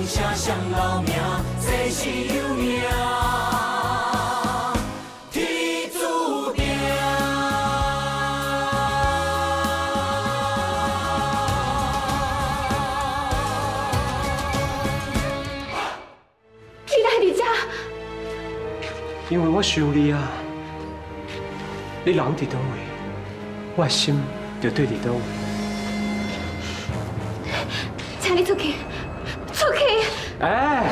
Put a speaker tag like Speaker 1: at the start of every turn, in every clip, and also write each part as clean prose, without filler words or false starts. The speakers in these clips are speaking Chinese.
Speaker 1: 写上老名，世事有命，天注定。
Speaker 2: 你来伫遮？
Speaker 3: 因为我想你啊，你人伫倒位，我的心就对伫倒位。
Speaker 2: 请你出去，出去！
Speaker 3: 哎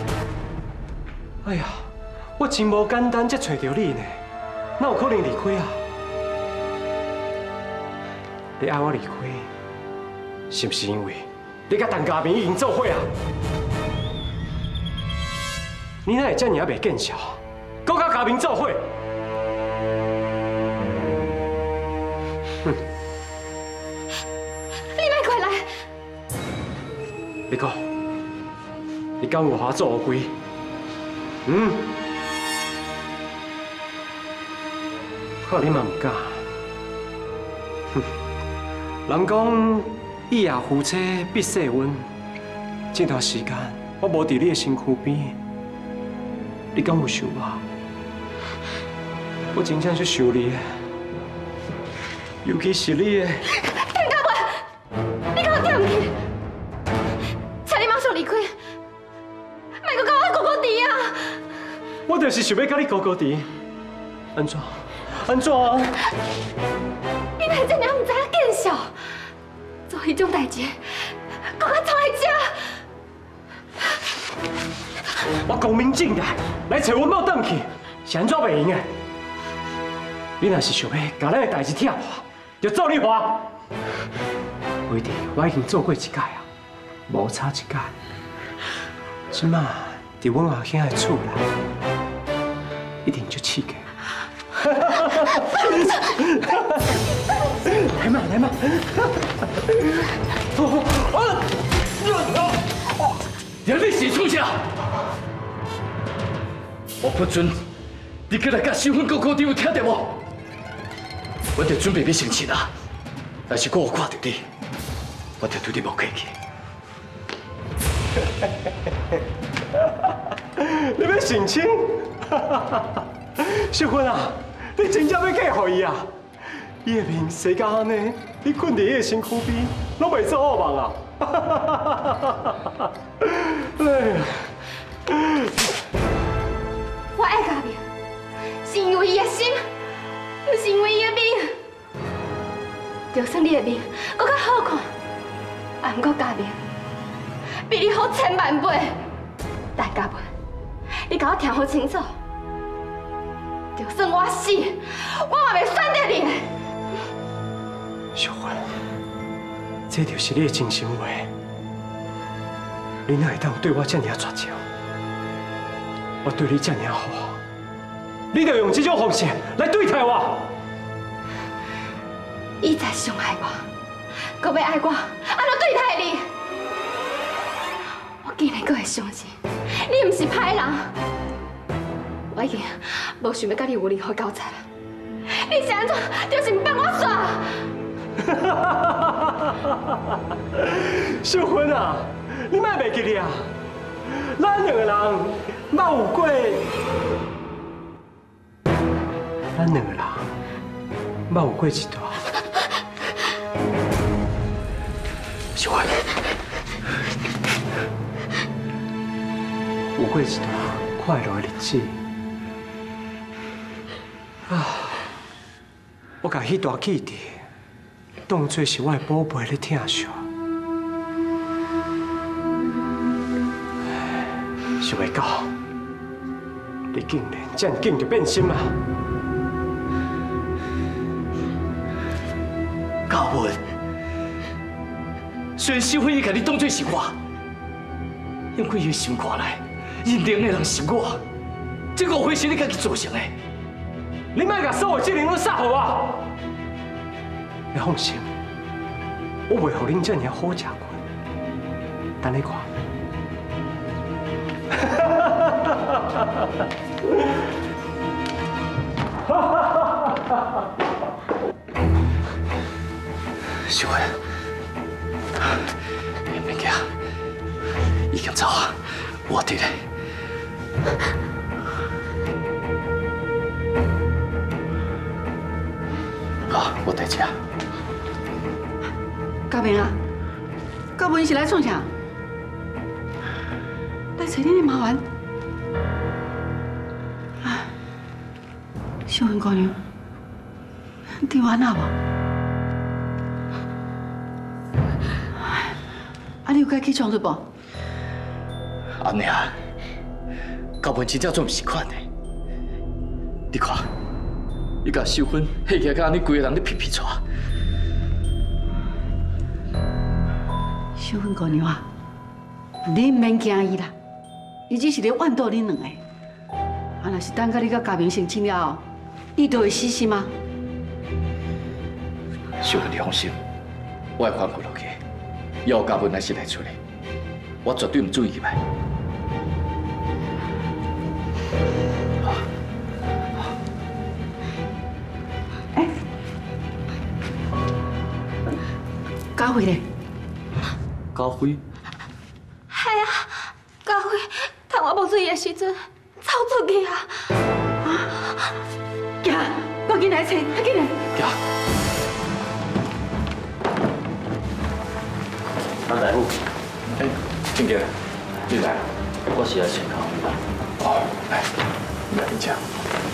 Speaker 3: 呀，我真无简单才找到你呢，哪有可能离开啊？你爱我离开，是不是因为你甲陈家明已经做伙啊？你哪会这尔袂见笑？搁甲家明做伙？哼！
Speaker 2: 你莫过来！
Speaker 3: 你讲，你敢有合作乌龟？看你嘛唔敢。哼！人讲以后夫妻必细温，这段时间我无伫你的身躯边，你敢有想我？我真正去想你，尤其是你的。
Speaker 2: 陈家文，你敢有点去？请你马上离开，莫搁甲我哥哥弟啊！
Speaker 3: 我就是想要甲你高高低，安怎？安怎啊？
Speaker 2: 你哪会这样唔知影见笑？做迄种代志，搁较创来遮？
Speaker 3: 我光明正大来找阮某转去，是安怎袂用的？你若是想要把咱的代志拆破，就做你话。为弟，我已经做过一届啊，无差一届。即马伫阮后兄的厝内，一定就刺激。来嘛来嘛！
Speaker 4: 让你是出啥？我不准你过来甲小芬哥哥弟有听到无？我就准备要成亲啦，但是我有看到你，我就对你无客气。
Speaker 3: 你要成亲？小芬啊，你真正要嫁予伊啊？伊的面洗甲安尼，你困伫伊的身躯边，拢袂做噩梦啊！
Speaker 2: 我爱家明，是因为伊的心，不是因为伊的面。就算你的面搁较好看，也毋过家明比你好千万倍。但家文，你甲我听好清楚，就算我死，我嘛袂选择你的。
Speaker 3: 小芬，这就是你的真心话。你哪会当对我这么绝情？我对你这么好，你就用这种方式来对待我？
Speaker 2: 伊才伤害我，搁要爱我，安怎对待你？我竟然搁会相信你毋是歹人，我已经无想要甲你有任何交叉了。你是安怎？就是毋放我耍？
Speaker 3: 小芬啊，你莫袂记哩啊！咱两个人捌有过，咱两个人捌有过一段。小芬，有过一段快乐的日子啊！我甲迄段记忆当作是我的宝贝咧疼惜。想袂到，你竟然这样紧就变心啊！
Speaker 4: 嘉文，虽然小芬伊甲你当作是我，因为伊想看来，认定的人是我，这误会是你家己造成的。
Speaker 3: 你莫甲所有责任拢撒给我。你放心，我袂互恁这样好食过。等你看。
Speaker 4: 小芬，别惊， 已经走啊，我对嘞。好，我在家。
Speaker 5: 嘉明啊，嘉文是来创啥？来找你的麻烦。啊，秀云姑娘，你有安那无？啊，你有该起床了不？
Speaker 4: 安尼啊，高文真正做唔是款的。你看，伊甲秀芬迄个甲安尼，规个人咧皮皮抓。
Speaker 5: 秀芬姑娘啊，你唔免惊伊啦，伊只是咧怨妒恁两个。啊，若是等到你甲嘉明成亲了后，伊就会死心啊。
Speaker 4: 秀芬，你放心，我会反复落去。以后嘉文若是来处理，我绝对唔注意伊来。嘉慧咧？ 嘉辉，
Speaker 2: 系啊，嘉辉，趁我无注意的时阵走出去啊！
Speaker 5: 行，赶紧来找，快紧来！
Speaker 4: 行。
Speaker 3: 张大夫，
Speaker 4: 哎，静姐，你来。
Speaker 3: 我是来请教你啦。
Speaker 4: 哦，来，来你讲。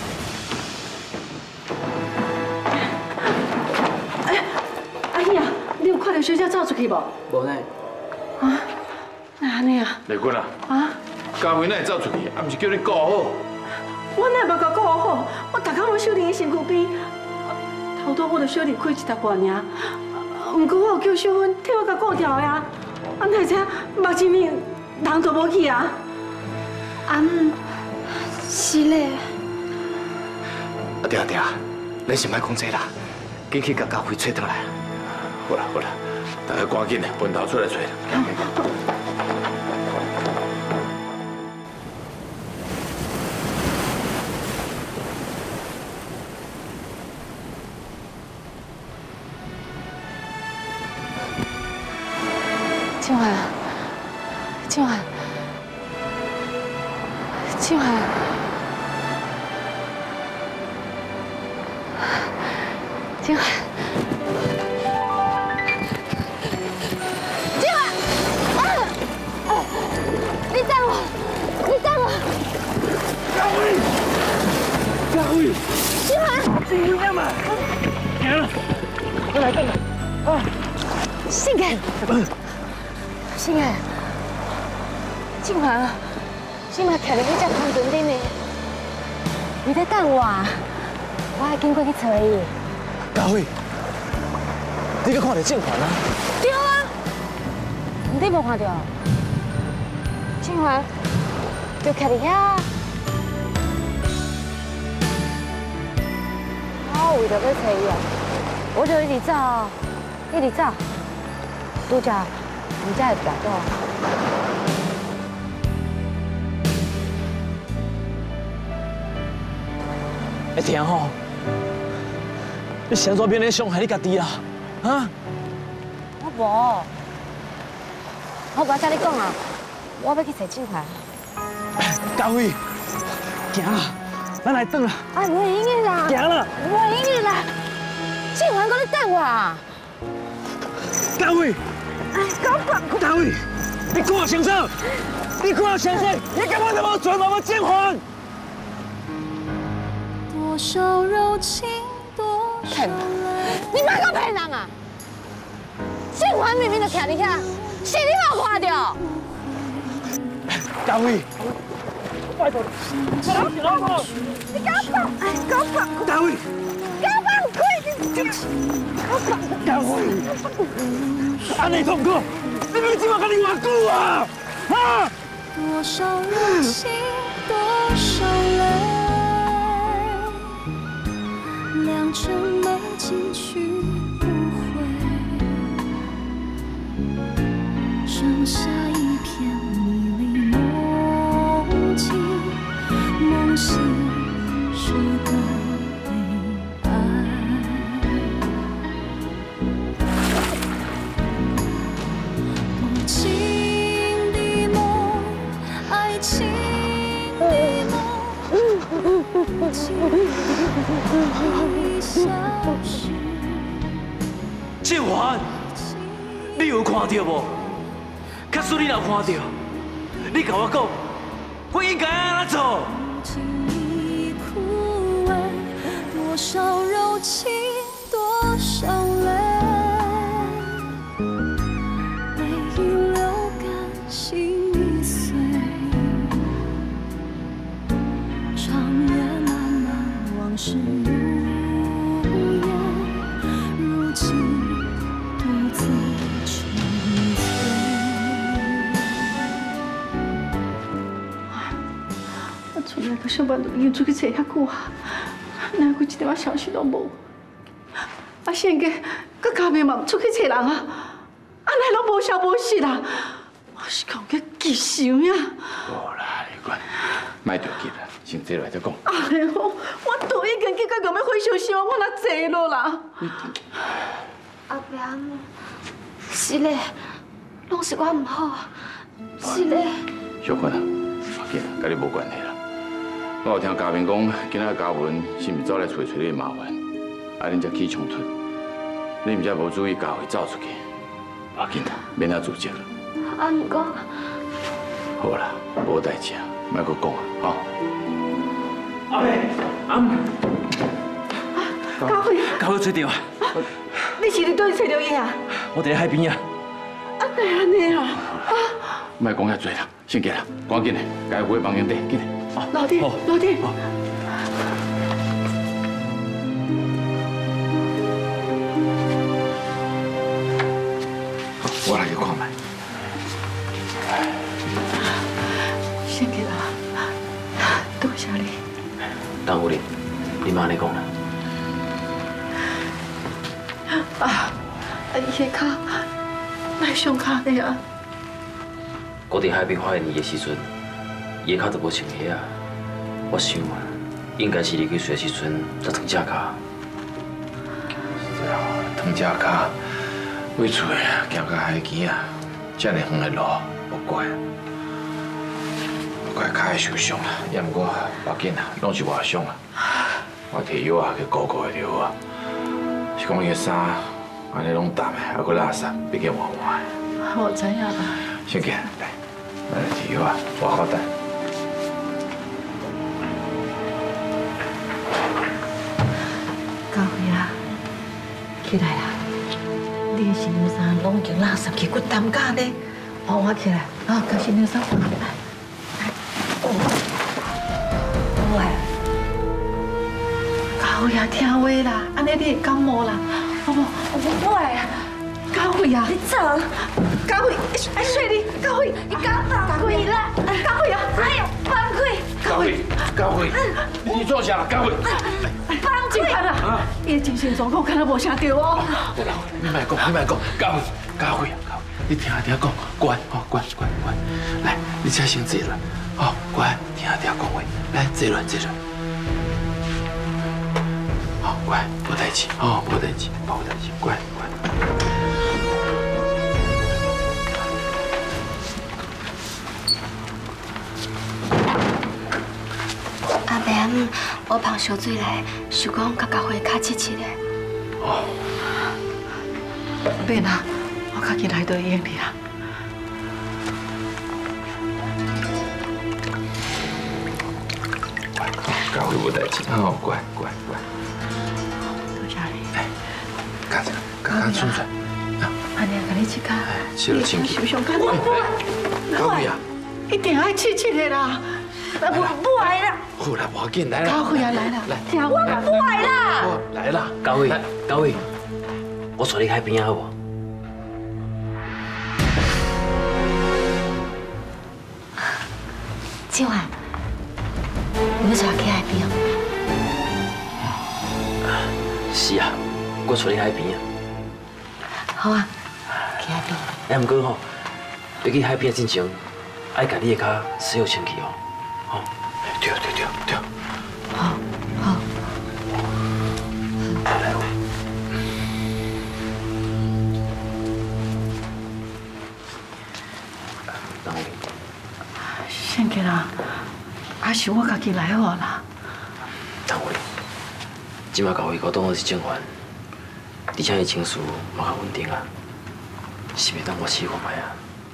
Speaker 5: 阿姨啊，你有看到小姐走出去无？
Speaker 3: 无呢。
Speaker 5: 啊，那安尼啊？
Speaker 6: 丽君啊，
Speaker 5: 啊？
Speaker 6: 嘉慧哪会走出去？啊，不是叫你顾好。
Speaker 5: 我哪无甲顾好，我逐工伫小玲的身躯边，头拄我著小玲开一条半尔，毋过我有叫小芬替我甲顾掉呀。啊，哪知目前面人都无去啊？
Speaker 2: 是嘞。
Speaker 4: 阿爹阿爹，你先莫讲这啦，紧去甲嘉辉找倒来。
Speaker 6: 好啦好啦，大家赶紧的，分头出来找。
Speaker 2: 静涵，静涵，静涵，静涵，静涵，你等我，你等我，
Speaker 3: 嘉辉，嘉辉，
Speaker 2: 静涵，
Speaker 3: 静辉呀嘛，行了，快来等来，啊，
Speaker 2: 信涵。心爱，静涵啊，你嘛徛伫迄只空船顶呢，你在等我啊？我会经过去找伊。
Speaker 3: 嘉辉，你搁看到静涵啊？
Speaker 2: 对啊，你无看到？静涵就徛伫遐。我为着要找伊啊，我就一直走，一直走，拄则。你才会找到。
Speaker 3: 会听吼？你现在变咧伤害你家己啊？啊？
Speaker 2: 我无，我不甲你讲啊，我要去找静涵。
Speaker 3: 嘉辉，行啦，咱来等啦。
Speaker 2: 啊，袂用的啦。
Speaker 3: 行啦。
Speaker 2: 袂用的啦，静涵搁咧等我啊。
Speaker 3: 嘉辉。嘉辉，你看先生，你看先生，你根本就无做无静涵。
Speaker 7: 多少柔情，多少
Speaker 2: 骗人！你莫讲骗人啊！静涵明明就徛伫遐，是你冇看到？
Speaker 3: 嘉辉，拜托你，你给我放！
Speaker 2: 你给我放！给我放！
Speaker 3: 嘉辉，
Speaker 2: 给我放开！
Speaker 3: 嘉辉，安尼痛苦，你要怎么跟你偌久啊？啊！
Speaker 7: 多少柔情，多少泪，良辰美景去不回，剩下一片迷离梦境，梦醒时的悲哀。多情的梦。
Speaker 4: 静环，你有看到无？假使你若看到，你甲我讲，我应该安怎做？
Speaker 7: 多少柔情，多少泪，泪已流干，心已碎。长夜漫漫，往事如烟，如今独自沉醉。
Speaker 5: 我出来个上班都已经出去坐遐久啊。 哪有一点仔消息都无？啊，现个佮家妹嘛出去找人啊，啊，哪拢无消无息啦！我是讲个急想呀。
Speaker 6: 好啦，你管，莫着急啦，先坐来再讲。
Speaker 5: 哎呦，我都已经去到咁要回消息，我哪坐落啦？
Speaker 2: 阿明，是嘞，拢是我唔好，是嘞。
Speaker 6: 小坤啊，要紧，甲你无关系啦。 我有听嘉明讲，今仔嘉文是毋是走来找你的麻烦，啊，恁才起冲突，你毋才无注意教会走出去，要紧啦，免遐自责啦。
Speaker 2: 啊，唔过，
Speaker 6: 好啦，无代志啊，莫阁讲啊，吼。
Speaker 4: 阿妹，阿妹，
Speaker 5: 嘉慧，
Speaker 4: 嘉慧找到啊！
Speaker 5: 你是伫倒去找到伊啊？
Speaker 4: 我伫咧海边啊。
Speaker 5: 啊，对安尼啊？
Speaker 6: 莫讲遐多啦，先行啦，赶紧的，该回房间底，紧的。
Speaker 5: 老弟，老弟，
Speaker 6: 我来去看卖。
Speaker 5: 先给啦，多谢你。
Speaker 4: 当夫人，你妈咧讲啦。
Speaker 5: 啊，伊个脚来伤脚的啊。
Speaker 8: 我伫海边发现伊的时阵，伊的脚都无穿鞋啊。我想啊，应该是离开水的时阵才脱正脚。
Speaker 6: 是啊，脱正脚，为厝行到海边啊，遮尔远的路，无怪啊。怪脚会受伤啊，也毋过别紧啊，拢是外伤啊。我摕药啊去顾顾就好啊。是讲伊的衫安尼拢湿的，还佫垃圾，毕竟换换的。
Speaker 5: 我知影啦。
Speaker 6: 先行，来，来摕药啊，我好等。
Speaker 5: 嘉慧啊，起来啦！你的新娘衫拢已经垃圾去，骨担架咧，换起来，啊，把新娘衫换起来。喂，嘉慧啊，听话啦，安尼你会感冒啦，好不？喂，嘉慧啊，你走，嘉慧，哎，水你，嘉慧，你敢放嘉慧啦？嘉慧啊，哎呀，放开！
Speaker 6: 嘉慧，嘉慧，你坐下，嘉慧。
Speaker 5: 警察啊！伊精神状况看到无啥对哦。
Speaker 6: 好啦，你莫讲，你莫讲，嘉慧，嘉慧，你听下听讲，乖，好，乖，来，你车先坐啦，好，乖，听下听讲话，来，坐落，好，乖，无代志，哦，无代志，乖。
Speaker 2: 阿明，我放烧水来，想讲甲嘉慧较亲切的。
Speaker 6: 哦，
Speaker 5: 免啦，我家己来就用你啦。
Speaker 6: 乖，嘉慧无代志，哦，乖。
Speaker 5: 多谢你。
Speaker 6: 来，加顺顺，
Speaker 5: 安尼甲你切开，
Speaker 6: 切了清气。
Speaker 5: 是不是上紧？
Speaker 6: 嘉慧啊，
Speaker 5: 一定爱切的啦。不爱啦。
Speaker 6: 好啦，无要紧，来啦。
Speaker 5: 嘉慧啊，来啦，
Speaker 6: 来，
Speaker 5: 听我不爱啦。
Speaker 6: 来啦，
Speaker 8: 嘉慧，我带你海边好无？
Speaker 2: 静婉，你要带我去海边？
Speaker 8: 是啊，我带你海边啊。
Speaker 2: 好啊，去海边。
Speaker 8: 哎，不过吼，要去海边之前，爱把你的脚洗好清气哦，吼。
Speaker 6: 对。
Speaker 2: 好。
Speaker 8: 来。当我。
Speaker 5: 先给啦，还是我家己来好啦。
Speaker 8: 单位，即马教会我当作是正犯，而且伊情绪嘛较稳定啊，是袂当我试看卖啊。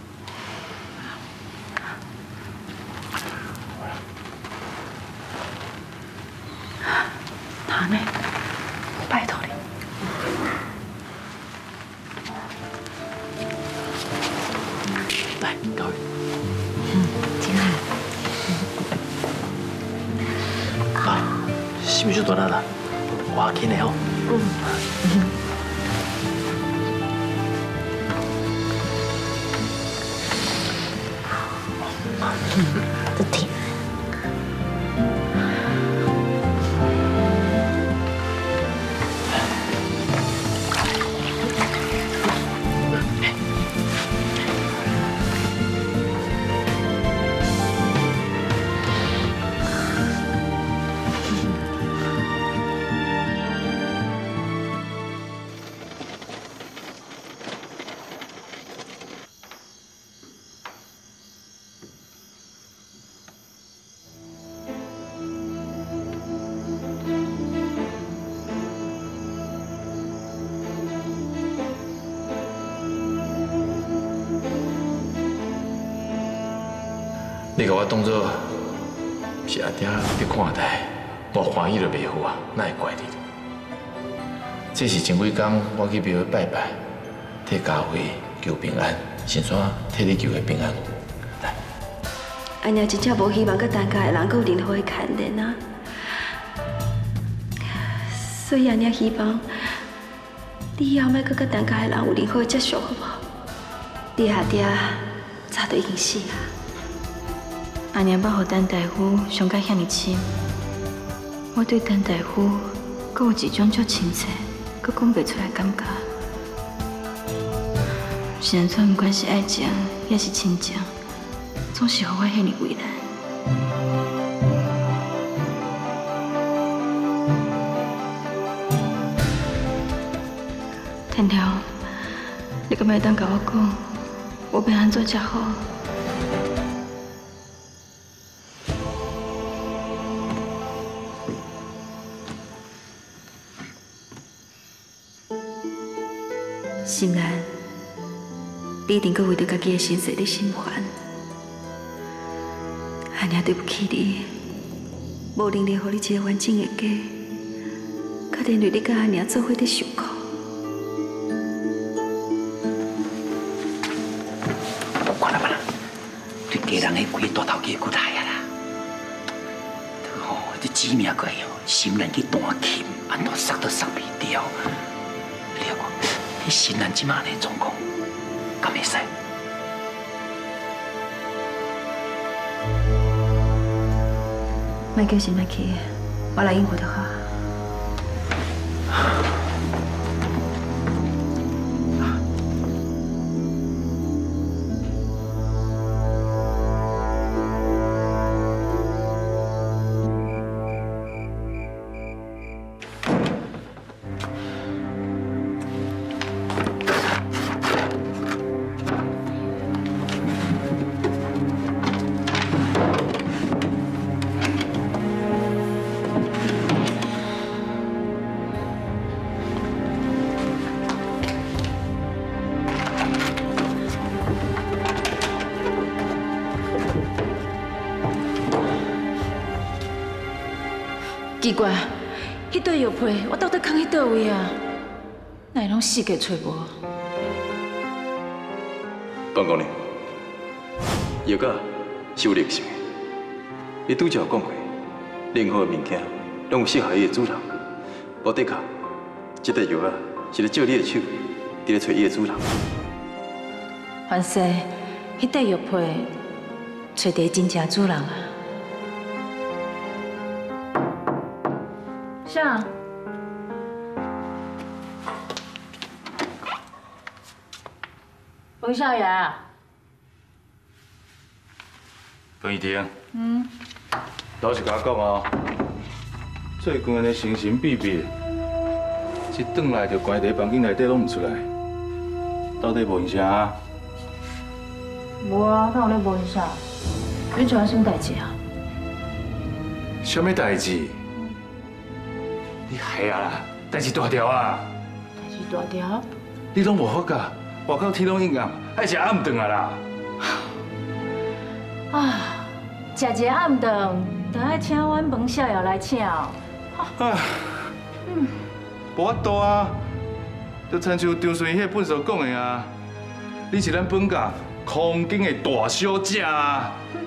Speaker 5: 他呢？拜托你。
Speaker 8: 来，教会。
Speaker 5: 真好。
Speaker 8: 来，是毋是大啦？我紧的哦。
Speaker 5: 都甜。
Speaker 6: 你甲我当作是阿爹伫看待，我欢喜就袂好啊，哪会怪你？这是前几天我去庙会拜拜，替教会求平安，先煞替你求个平安。来，
Speaker 5: 阿娘真正无希望佮陈家的人佮有任何的牵连啊，所以阿娘希望你以后莫佮陈家的人有任何的接触，好不好？你阿爹早就已经死啊。阿娘捌互陈大夫伤甲遐尼深，我对陈大夫阁有一种足亲切，阁讲袂出来感觉。现在不管是爱情也是亲情，总是互我遐尼为难。天条，你敢会当甲我讲，我要安怎才好？心兰，你一定阁为着家己的身世咧心烦。阿娘对不起你，无能力予你一个完整的家，可连累你甲阿娘做伙伫受苦。
Speaker 9: 看啦嘛，对家人迄几个大头家骨来啊啦。吼，这姊妹个哟，心难去弹琴，安怎杀都杀袂掉。你看，迄心难即马呢状况，敢会使？
Speaker 5: 莫叫心来去，我来应付就好。奇怪，迄对药配我到底放喺倒位啊？哪会拢四界找无？
Speaker 10: 办公呢？药膏是有灵性的，你拄则有讲过，任何的物件拢有适合伊的主人。无的确，这块药啊是咧照你的手，伫咧找伊的主人。
Speaker 5: 凡西，迄块药配找到真正主人啊！啥？冯少爷。
Speaker 6: 彭一婷。倒是甲我讲哦，最近安尼神神秘秘，一转来就关伫房间内底拢唔出来，到底无因啥啊？
Speaker 5: 无啊，哪有咧无因啥？你做啥什么代志啊？
Speaker 6: 什么代志？ 你系啊啦，代志大条啊！
Speaker 5: 代志大条。
Speaker 6: 你拢无好教，外口天拢阴暗，爱食暗顿啊啦！
Speaker 5: 啊，食一个暗顿，就爱请阮饭少爷来请哦。
Speaker 6: 啊，无法度啊，就亲像张顺义迄本书讲的啊，你是咱本家空间的大小姐啊！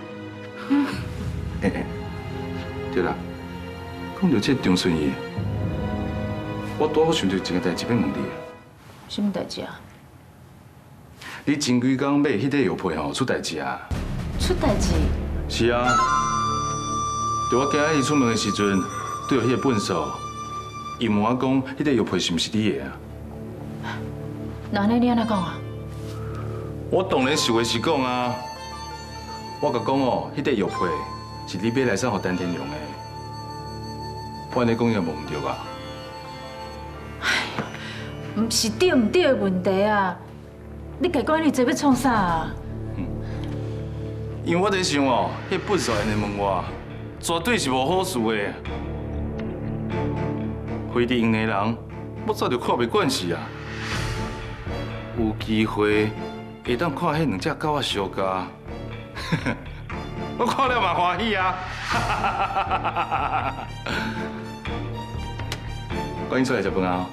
Speaker 6: 对啦，讲到这张顺义，我拄好想到一个代志要问你。
Speaker 5: 什么代志啊？
Speaker 6: 你前几工买迄个药配吼出代志啊？
Speaker 5: 出代志？
Speaker 6: 是啊，在我今日出门的时阵，对着迄个本数，伊问我讲，迄个药配是毋是你的啊？
Speaker 5: 那你安怎讲啊？
Speaker 6: 我当然实话实讲啊。我甲讲哦，迄个药配是你买来送互陈天荣的。我安尼讲也无唔对吧？
Speaker 5: 唔是对唔对的问题啊！你家管你做要创啥啊？
Speaker 6: 因为我在想哦，迄本数安尼问我，绝对是无好事的。非伫用的人，我早就看袂惯势啊。有机会会当看迄两只狗仔相加，我看了嘛欢喜啊！赶紧出来食饭啊！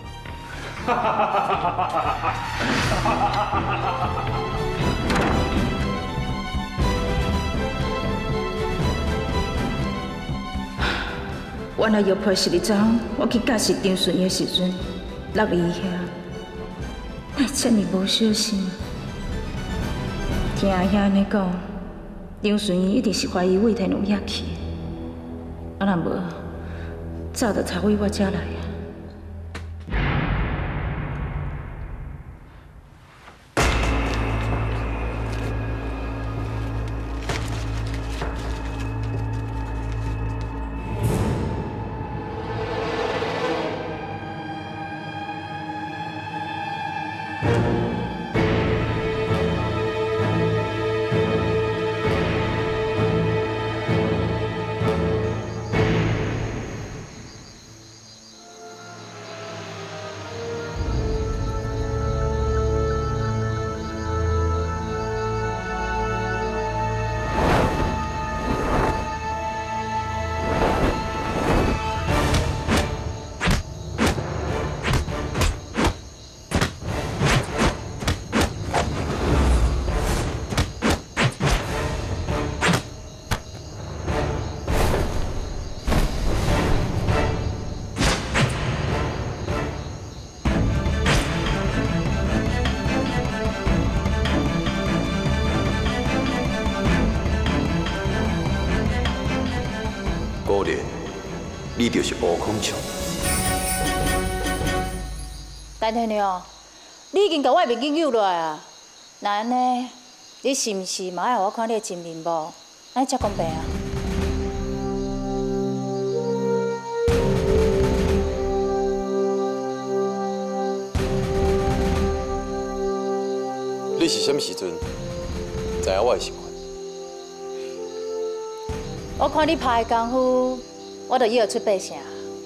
Speaker 5: 原来药配12张，我去教识张顺义的时阵，落伊遐，奈遮尔无小心。听遐安尼讲，张顺义一定是怀疑魏天龙遐去，啊若无，早就查回我遮来啊。
Speaker 10: 你就是乌孔雀。
Speaker 5: 陈天亮，你已经甲我的面镜救落来啊！那安尼，你是毋是嘛爱我看你的真面目？安尼才公平啊！
Speaker 10: 你是什么时阵知影我的身份？
Speaker 5: 我看你拍的功夫，我就以后出八成。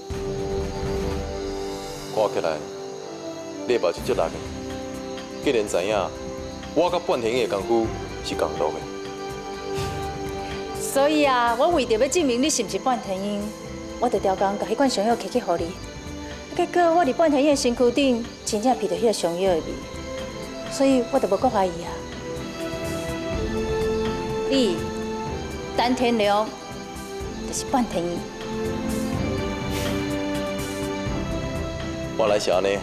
Speaker 10: 看起来，你目睭足力的，竟然知影我甲半天的功夫是共路的。
Speaker 5: 所以啊，我为着要证明你是毋是半天鹰，我就调工甲迄罐上药摕去互你。结果我伫半天鹰的身躯顶，真正闻到迄个上药的味，所以我就无搁怀疑啊。你陈天良就是半天鹰。
Speaker 10: 原来是安尼，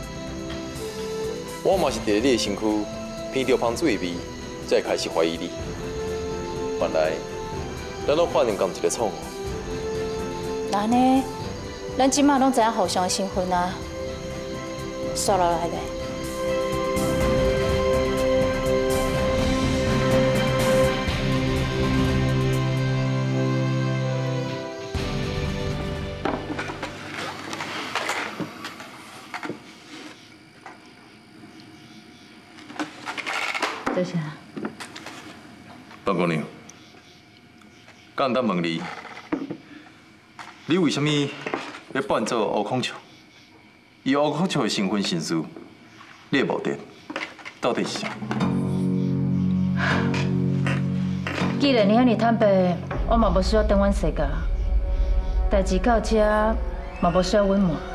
Speaker 10: 我嘛是伫你的身躯闻到芳水味，才开始怀疑你。原来咱拢犯了同一个错误。
Speaker 5: 那安尼，咱即马拢知影互相的身份啊，刷落来咧。多谢。
Speaker 10: 范姑娘，简单问你，你为什么要扮做乌孔雀，以乌孔雀的身份行事，你的目的到底是啥？
Speaker 11: 既然你遐尼坦白，我嘛无需要等阮世家。代志到这，嘛无需要隐瞒。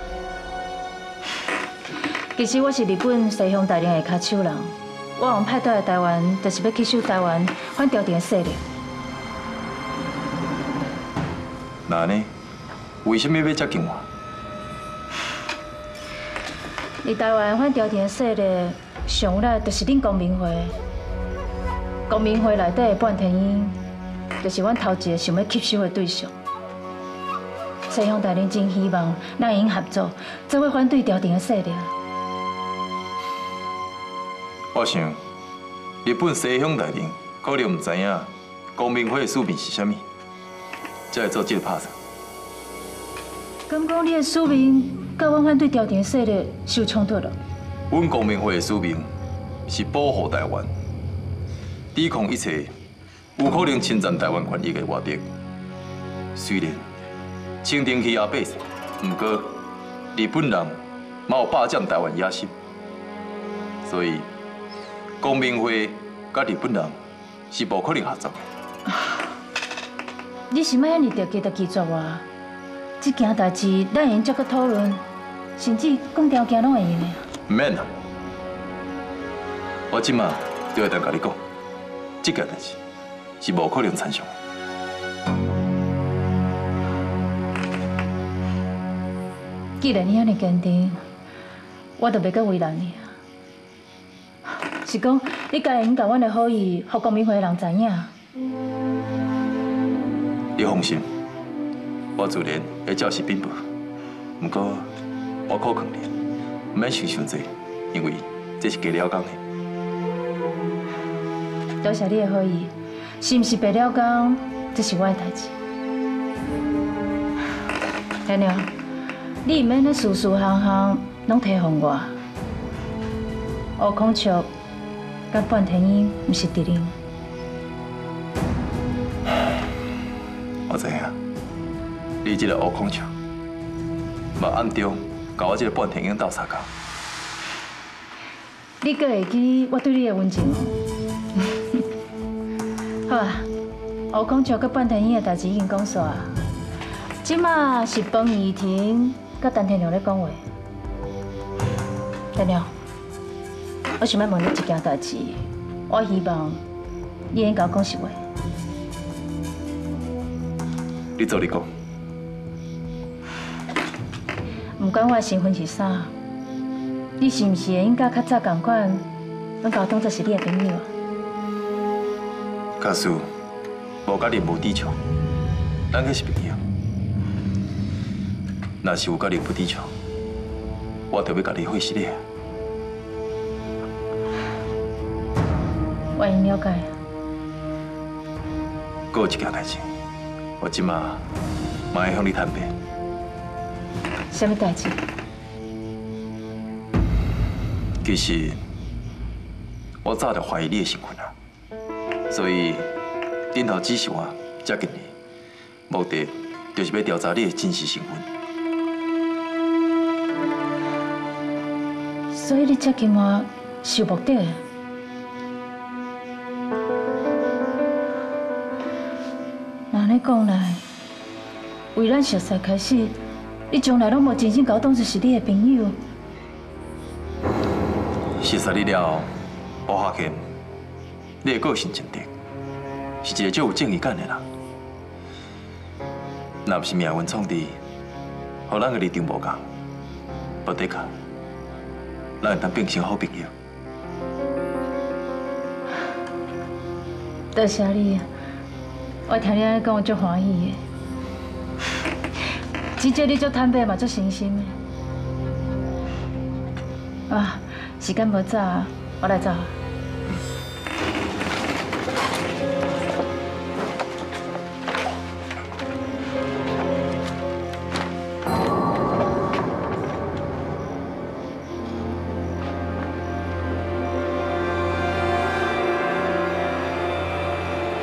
Speaker 11: 其实我是日本西乡大领的骹手人，我往派倒来台湾，就是要去守台湾反朝廷的势力。
Speaker 10: 那呢？为什么要接近我？
Speaker 11: 伫台湾反朝廷的势力上有力，就是恁光明会。光明会内底的半天鹰，就是阮头一个想要吸收的对象。西乡大领真希望咱因合作，做伙反对朝廷的势力。
Speaker 10: 我想，日本西乡大领可能唔知影光明会的使命是啥物，才会做这个拍算。
Speaker 11: 敢讲你的使命甲阮反对朝廷的势力是有冲突了？
Speaker 10: 阮光明会的使命是保护台湾，抵抗一切有可能侵占台湾权益的外敌。虽然清廷欺压百姓，不过日本人嘛有霸占台湾野心，所以光明会甲日本人是无可能合作的。
Speaker 11: 你是要遐尼着急着拒绝我？这件代志咱会用再去讨论，甚至讲条件拢会用的。
Speaker 10: 唔免啦，我即马就会当甲你讲，这件代志是无可能参详的。
Speaker 11: 既然你遐尼坚定，我就袂阁为难你啊。是讲你家应甲阮的好意，互光明会的人知影。
Speaker 10: 你放心，我自然会照实禀报。不过我可劝你，唔免想伤济，因为这是加了工的。
Speaker 11: 多谢你的好意，是毋是白了工，这是我的代志。天亮，你唔免咧事事项项拢提防我。乌孔雀甲半天鹰毋是敌人。
Speaker 10: 我知影，你这个乌孔雀，嘛暗中甲我这个半天鹰斗相共。
Speaker 11: 你阁会记我对你的温情？好啊，乌孔雀甲半天鹰的代志已经讲煞啊。即马是彭怡婷甲陈天良咧讲话。天良，我想要问你一件代志，我希望你能甲我讲实话。
Speaker 10: 你做你讲。
Speaker 11: 不管我的身份是啥，你是毋是会应甲较早同款，拢甲我当作是你的朋友？
Speaker 10: 假使无甲任务抵触，咱还是朋友。若是有甲任务抵触，我就要甲你毁死你啊！
Speaker 11: 我已经了解。
Speaker 10: 还有一件代志，我即马嘛会向你坦白。
Speaker 11: 什么代志？
Speaker 10: 其实我早就怀疑你的身份啊，所以顶头指示我接近你，目的就是要调查你的真实身份。
Speaker 11: 所以你接近我是有目的的。那安尼讲来，为咱熟识开始，你从来拢无真正把我当作是你的朋友。
Speaker 10: 熟识你了后，我发现你的个性真直，是一个最有正义感的人。若不是命运创治，互咱的立场无共，不的确，咱会当变成好朋友。
Speaker 11: 多谢你，我听你安尼讲，我足欢喜的。真正你足坦白嘛，足诚心的。啊，时间无早，我来走。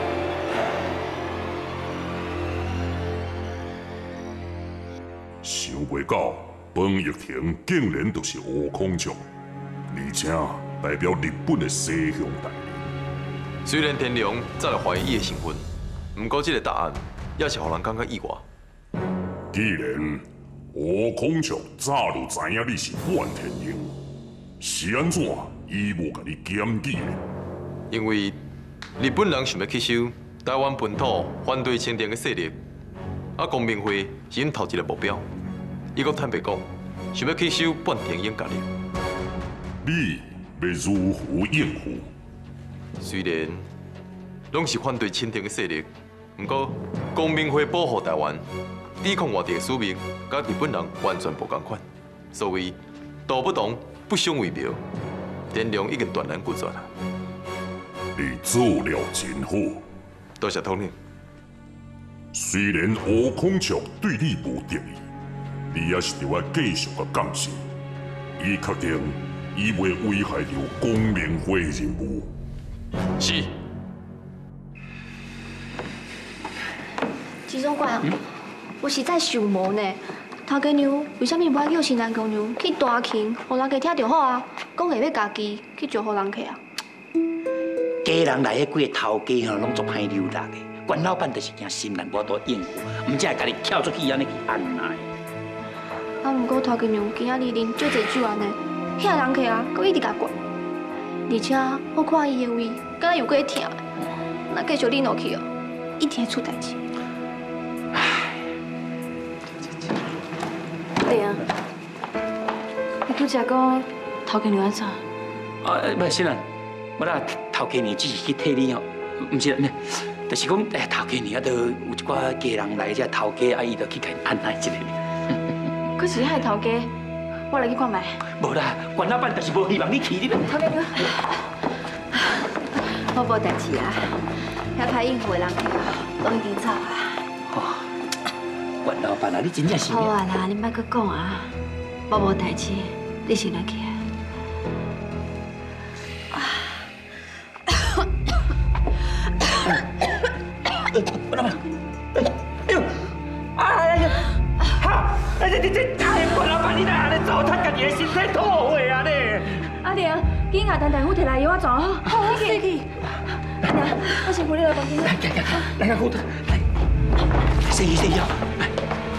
Speaker 1: 想
Speaker 12: 袂到，彭玉婷竟然就是吴孔雀，而且代表日本的西乡代理。
Speaker 10: 虽然天良早就怀疑伊的身份，不过这个答案也是让人感觉意外。
Speaker 12: 既然吴孔雀早就知影你是万天鹰，是安怎伊无甲你检举呢？
Speaker 10: 因为日本人想要吸收台湾本土反对清廷的势力，公民会是因头一个目标。伊阁坦白讲，想要吸收半天鹰家力。
Speaker 12: 你要如何应付？
Speaker 10: 虽然拢是反对清廷的势力，不过公民会保护台湾、抵抗外地的使命，甲日本人完全不同款。所以道不同不相为谋，天良已经断然决绝了。
Speaker 12: 你做了真好，
Speaker 10: 多谢统领。
Speaker 12: 虽然吴孔雀对你无敌意，你也是着要继续个干事，以确定伊袂危害到公民会的任务。
Speaker 10: 是。
Speaker 2: 季总管，我实在想无呢。头家娘为什么不爱叫新郎公娘去大庆，互人家听就好啊？讲下要家己去招呼人客啊？
Speaker 9: 家人来迄几个头家吼，拢足歹溜达的。管老板就是惊心内无多应付，唔才会甲你跳出去安尼去按捺。
Speaker 2: 啊，不过头家娘今仔日啉足侪酒安尼，遐人客啊，佮一直甲管，而且我看伊的胃敢若有过疼，若继续啉落去哦，一定会出代志。对啊，你拄则讲头家娘安怎？
Speaker 9: 不是啦，我啦头家娘只是去替你哦，唔是啦，就是讲头家娘都有一寡家人来，这头家伊就去甲安排一下。
Speaker 2: 可是遐头家，我来去看卖。
Speaker 9: 无啦，管老板就是无希望你去，你
Speaker 2: 头家娘，我无代志啊，遐歹应付的人客拢已经走啊。
Speaker 9: 管老板啊，你真正是
Speaker 2: 好啊啦，你莫阁讲啊，我无代志，你先来去。
Speaker 9: 管老板，哎呦，哎呀，哈，这管老板，你哪安尼糟蹋家己的身体土货啊你？
Speaker 2: 阿玲，紧甲陈大夫摕来药我装好，好，我去。阿玲，我先扶你来房间。
Speaker 9: 来，护着，来，洗药，来。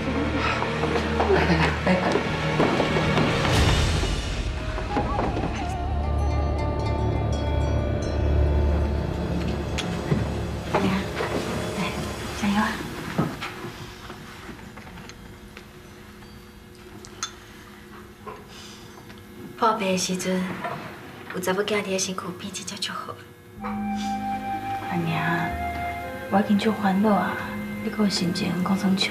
Speaker 2: 阿玲，来，加油啊！破病的时阵，有查某囝伫个身躯边，真正足好。
Speaker 13: 阿娘，我已经足烦恼啊，你阁有心情讲算笑。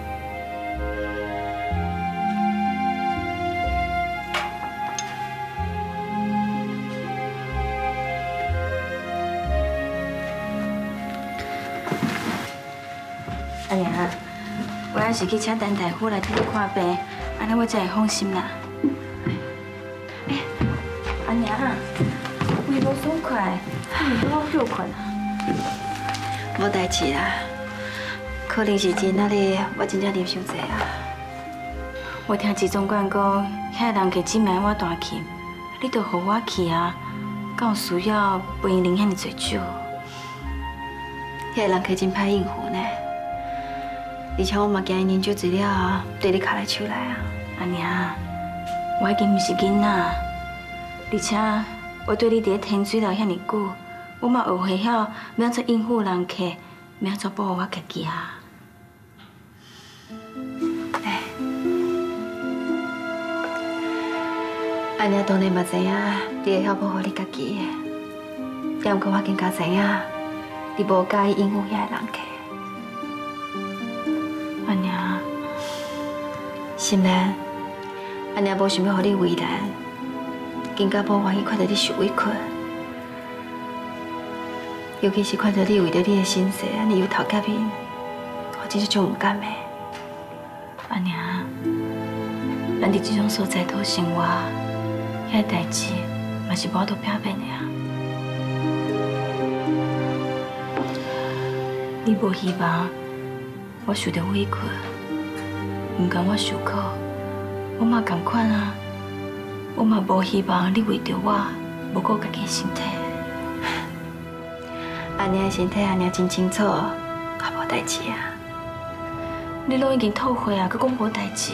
Speaker 13: 阿娘，我还是去请陈大夫来替你看病，安尼我才会放心啦。阿娘，胃无爽快，你唔好休困啊。
Speaker 2: 无代志啦，可能是今仔日我真正啉伤济啊。
Speaker 13: 我听季总管讲，遐人家只卖我大庆，你着互我去啊，敢有需要陪因啉遐尼侪酒？
Speaker 2: 遐人客真歹应付呢，而且我嘛惊因啉酒醉了，对你卡来手来啊。
Speaker 13: 阿娘，我已经唔是囡仔，而且我对你伫咧天水楼遐尼久，我嘛学会晓要怎应付人客，要怎保护我家己啊。
Speaker 2: 阿娘当然嘛知影，你会晓保护你家己的，也毋过我更加知影，你无介意应付遐个人客。
Speaker 13: 阿娘，
Speaker 2: 心兰，阿娘无想要互你为难，更加无愿意看到你受委屈，尤其是看到你为着你的身世安尼有头家面，我真是足唔甘的。
Speaker 13: 阿娘，咱伫这种所在讨生活。遐代志嘛是无法度避免的啊！你无希望我受到委屈， 唔甘我受苦，我嘛同款啊。我嘛无希望你为着我无顾家己身体。安尼的身体安尼真清楚，也无代志啊。你拢已经吐血啊，佮讲无代志。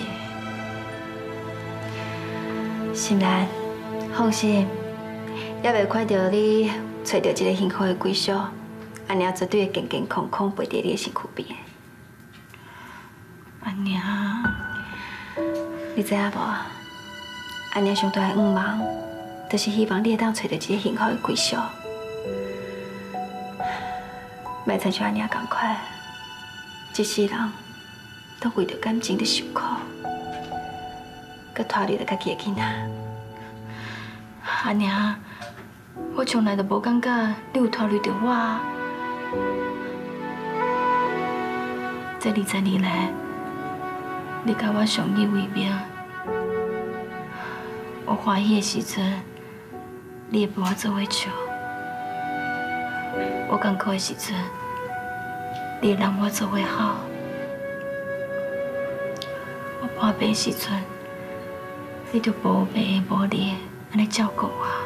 Speaker 13: 心兰，放心，也袂看到你找到一个幸福的归宿，安尼绝对会健健康康陪在你的身躯边。阿娘，你知影无？阿娘上大的愿望，就是希望你会当找到一个幸福的归宿。莫亲像阿娘同款，一世人都为着感情在受苦，佮拖累着家己的囡仔。阿娘，我从来都无感觉你有拖累着我。这20年来，你甲我相依为命。我欢喜的时阵，你会陪我做伙笑；我艰苦的时阵，你会让我做伙好；我破病的时阵，你就无病无累，安尼照顾我。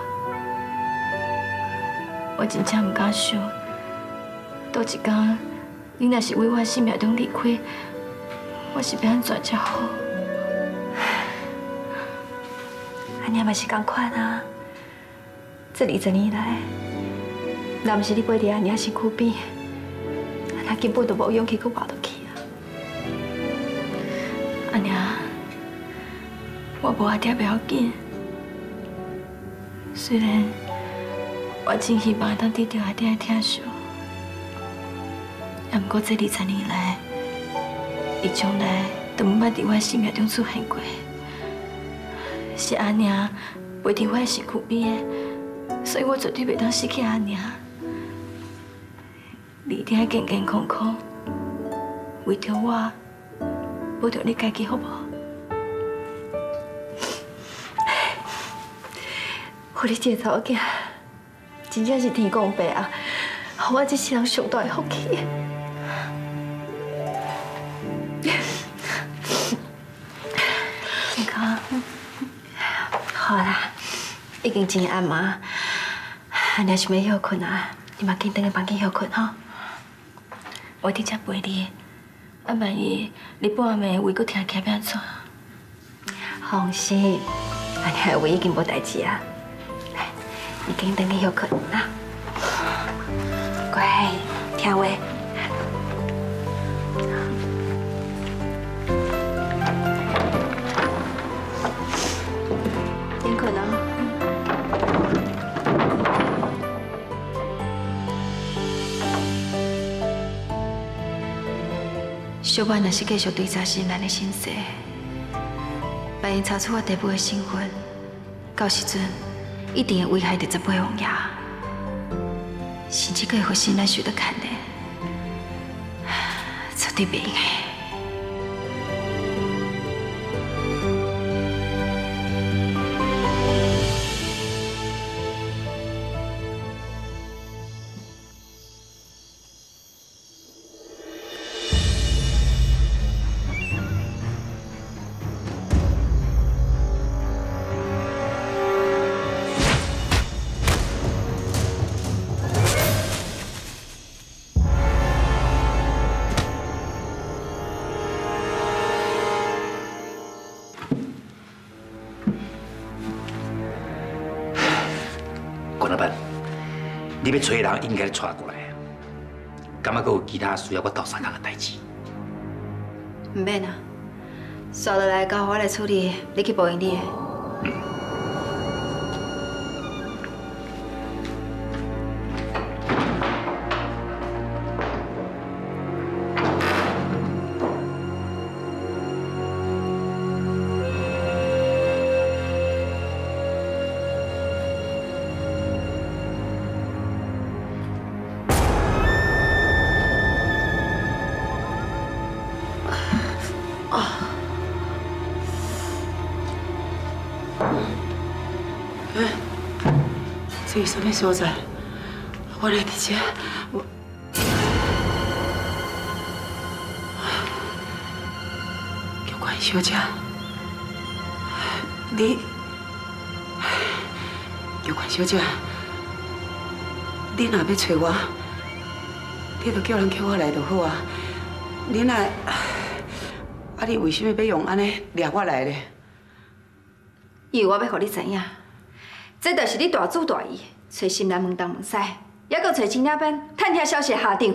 Speaker 13: 我真正唔敢想，倒一天你若是为我生命中离开，我是要安怎才好？阿娘嘛是同款啊！这20年来，若不是你陪在阿娘身躯边，阿娘根本就无勇气去活落去啊！阿娘，我无阿爹不要紧，虽然我真希望当得到阿爹的疼惜，也不过这20年来，伊从来都唔捌在我生命中出现过。是阿娘陪在我的身躯边的，所以我绝对袂当失去阿娘。你一定要健健康康，为着我，保着你家己，好不好？我你这个查某囝，真正是天公伯啊，给我这世人上大的福气。你看。好啦，已经真暗嘛，阿娘想要休困啊，你嘛紧回去房间休困吼。我伫遮陪你，啊万一你半暝胃阁疼起要安怎？放心，阿娘的胃已经无代志啊。来，你紧回去休困啦。乖，听话。小万若是继续对查新兰的身世，万一查出我地步的身份，到时阵一定会危害到18王爷，甚至会互新兰受到牵连，绝对袂用的。
Speaker 9: 你要找人，应该带过来。敢还阁有其他需要我斗相共的代志？
Speaker 13: 唔免啊，刷落来交我来处理，你去报应你的。
Speaker 5: 这是什么所在？我来伫这，我叫关小姐，你，玉环小姐，你若要找我，你就叫人叫我来就好啊。你若，你为什么要用安尼掠我来呢？
Speaker 2: 因为我要互你知影，这就是你大主大意，找心内问东问西，还阁找真领班探听消息的下场。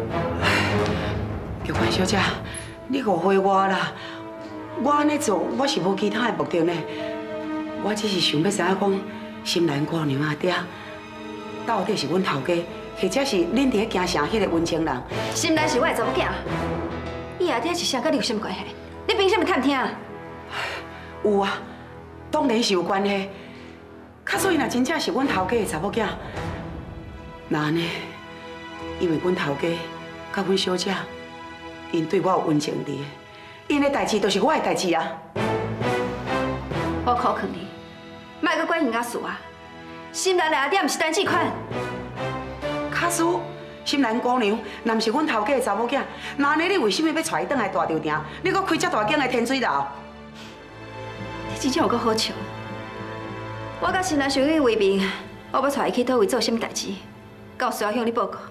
Speaker 5: 玉环小姐，你误会我啦！我安尼做，我是无其他的目的呢。我只是想要知影讲，心兰姑娘阿爹到底是阮头家，或者是恁伫咧京城迄个温情人？
Speaker 2: 心兰是我的查某囝，伊阿爹是啥，甲你有啥物关系？你凭啥物探听？
Speaker 5: 有啊，当然是有关系。卡所以若真正是阮头家的查某囝，那安尼，因为阮头家甲阮小姐，因对我有温情伫，因的代志都是我的代志啊。
Speaker 2: 我考劝你，莫阁管因仔事啊！心兰的阿爹毋是单字款。
Speaker 5: 卡叔，心兰姑娘，若毋是阮头家的查某囝，那安尼你为什么要带伊转来大稻埕？你阁开遮大间的天水楼？
Speaker 2: 你真正有够好笑！我甲心兰想去为民，我要带伊去倒位做什么代志？敢有需要向你报告？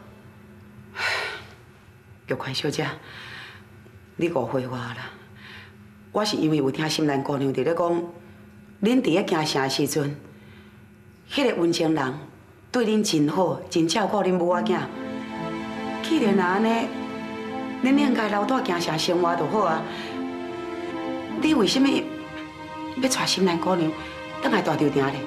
Speaker 5: 玉环小姐，你误会我啦！我是因为有听心兰姑娘伫咧讲，恁伫咧京城的时阵，迄个温情人对恁真好，真照顾恁母仔囝。既然安尼，恁应该留在京城生活就好啊。你为什么要带心兰姑娘倒来大稻埕咧？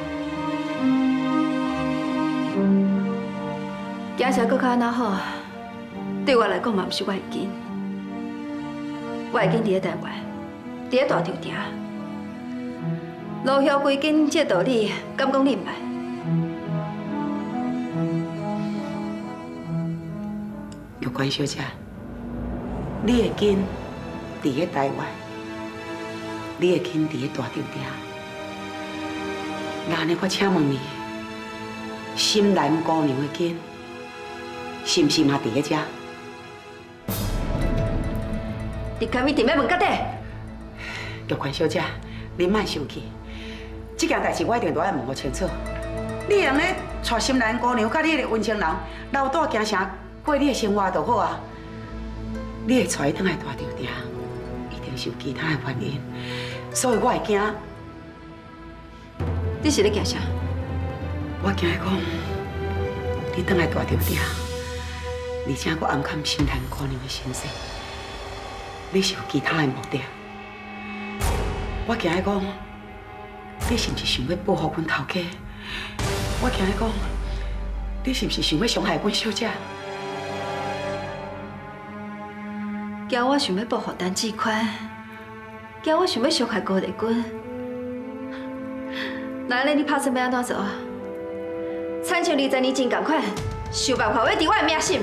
Speaker 2: 京城搁较安怎好？对我来讲嘛，毋是我的根。我的根伫咧台湾，伫咧大稻埕。路遥归根这道理，敢讲你毋捌？玉环小姐，你的根伫咧台湾，你的根伫咧大稻埕。那呢，我请问你，心兰姑娘的根是毋是嘛伫咧遮？你敢一定要问到底？玉环小姐，你莫生气，这件代志我一定都要问个清楚。你用咧带心兰姑娘甲你个温情人留在京城过你的生活就好啊。你会带伊转来大稻埕，一定是有其他的原因，所以我会惊。你是咧惊啥？我惊讲你转来大稻埕，而且我暗藏心兰姑娘的身世。你是有其他的目的？我惊讲，你是不是想要报复阮头家？我惊讲，你是不是想要伤害阮小姐？惊我想要报复陈志宽，惊我想要伤害高丽君。那安尼你打算要安怎做？亲像20年前同款，想办法要治我的命心。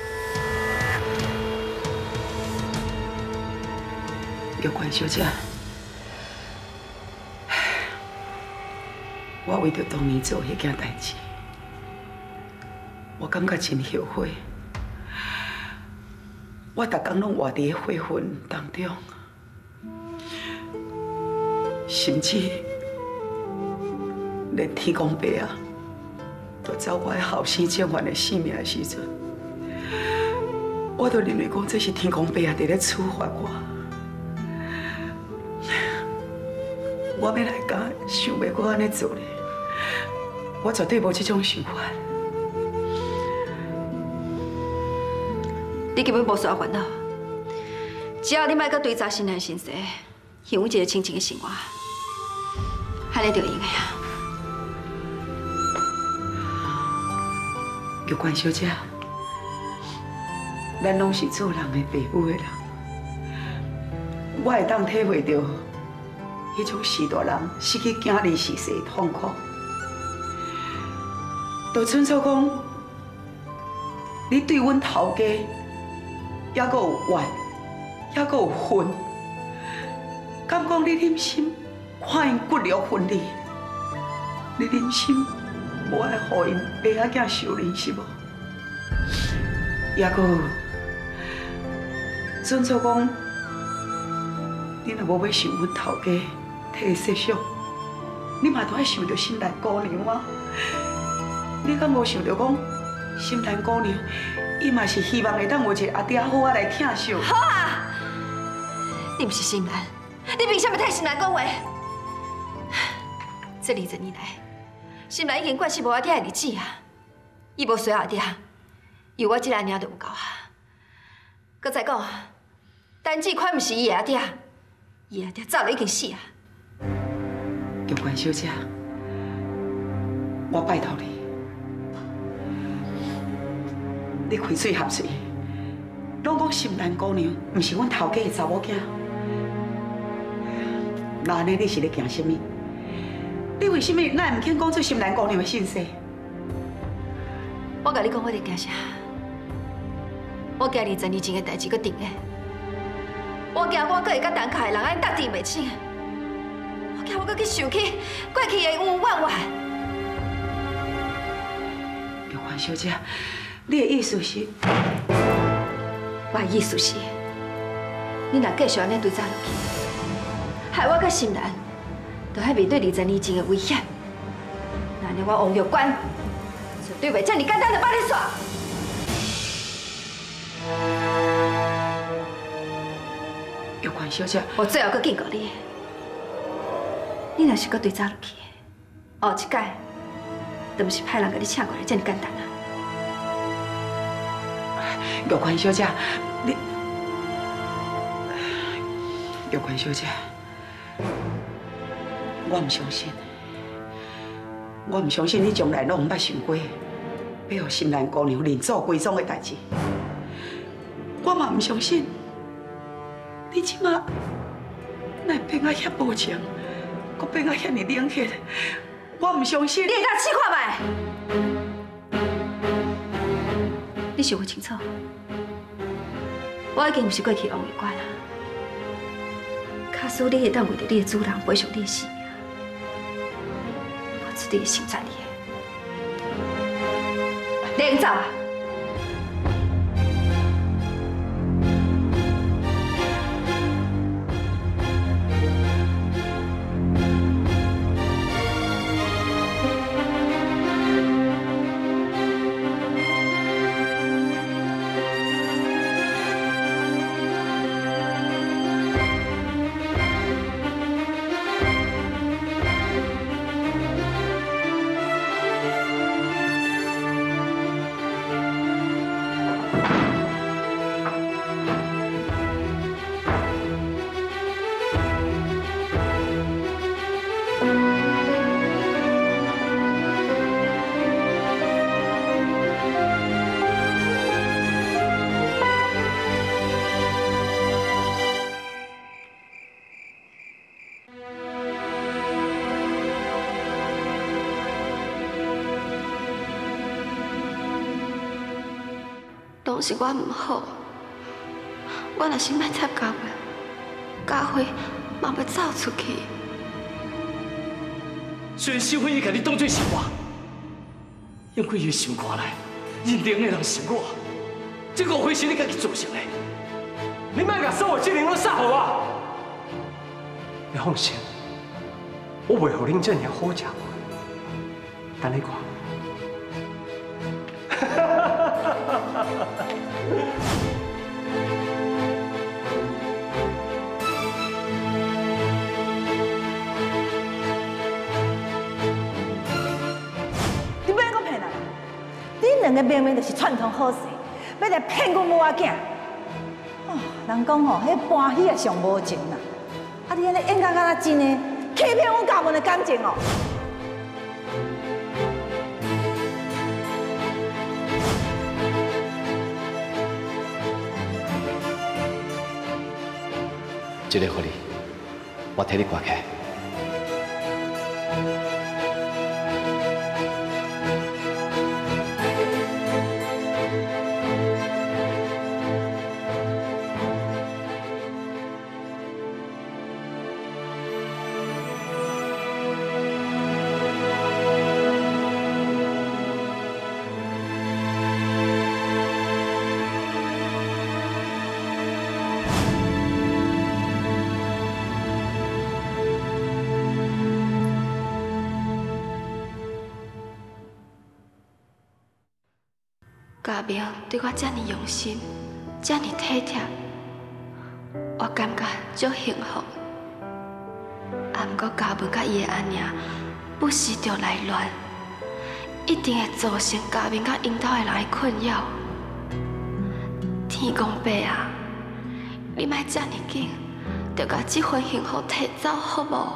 Speaker 2: 玉环小姐，我为着当年做迄件代志，我感觉真后悔。我逐天拢活伫咧悔恨当中，甚至连天公伯啊，都找我的后生正还的性命的时阵，我都认为讲这是天公伯啊伫咧处罚我。我要来甲想袂我安尼做咧，我绝对无这种想法。你根本无需要烦恼，只要你莫搁对查心兰身世，享有一个清静的生活，安尼就用的啊。玉环小姐，咱拢是做人的父母的人，我会当体会到。迄种士大人失去囝儿逝世的痛苦，就亲像讲，你对阮头家还阁有怨，还阁有恨，敢讲你忍心看因骨肉分离？你忍心无爱互因爸仔囝受忍是无？还阁亲像讲，
Speaker 5: 你若无要受阮头家替你设想，你嘛都爱想着心兰姑娘啊！你敢无想着讲，心兰姑娘，伊嘛是希望会当有一个阿爹好啊来疼惜。
Speaker 2: 好啊！你毋是心兰，你凭什么替心兰讲话？这20年来，心兰已经惯死无阿爹的日子啊！伊无随阿爹，有我这个娘就有够啊！搁再讲，陈志宽毋是伊的阿爹，伊的阿爹早就已经死啊！
Speaker 5: 玉冠小姐，我拜托你，你开嘴合嘴，拢讲心兰姑娘毋是阮头家的查某囝，那安尼你是咧惊什么？你为什么哪会唔肯讲出心兰姑娘的姓氏？
Speaker 2: 我甲你讲，我伫惊啥？我惊20年前的代志搁重演，我惊我搁会甲陈凯的人安搭地袂清，我惊我搁去想起过去的恩恩怨怨。
Speaker 5: 玉环小姐，你的意思是？
Speaker 2: 我的意思是，你若继续安尼对查落去，害我甲心兰都还面对20年前的危险，那安尼我王玉冠绝对袂这么简单就把你煞。
Speaker 5: 玉环小姐，
Speaker 2: 我最后搁警告你，你若是搁对查落去，后一届都毋是派人甲你请过来这么简单啊！
Speaker 5: 玉环小姐，你玉环小姐，我唔相信，我唔相信你从来拢唔捌想过要互心兰姑娘认祖归宗的代志。我嘛唔相信，你即马乃变啊遐无情，搁变啊遐尼冷血。我唔相信。
Speaker 2: 你会当试看卖？你想不清楚，我已经毋是过去王玉冠啊。假使你会当为着你的主人赔偿你的性命，我绝对会成全你的。领走啊！拢是我唔好，我若是莫插家伙，家伙嘛要走出去。
Speaker 4: 虽然秀芬伊甲你当作是我，因为伊心肝内认定的人是我，这误会是你家己造成的。
Speaker 3: 你莫甲所有责任拢撒互我。你放心，我袂互恁这样好食。等你看。
Speaker 14: 你别讲骗人，恁两个明明就是串通好势，要来骗阮母仔囝。哦，人讲吼，迄欢喜啊上无情啦。啊，你安尼演甲敢若真的欺骗阮家门的感情哦。
Speaker 8: 这个给你，我替你挂起来。
Speaker 2: 家明对我这么用心，这么体贴，我感觉足幸福。啊，不过家文甲伊的安娘不时就来乱，一定会造成家明甲因兜的人的困扰。天公伯啊，你莫这么紧，就把这份幸福摕走，好无？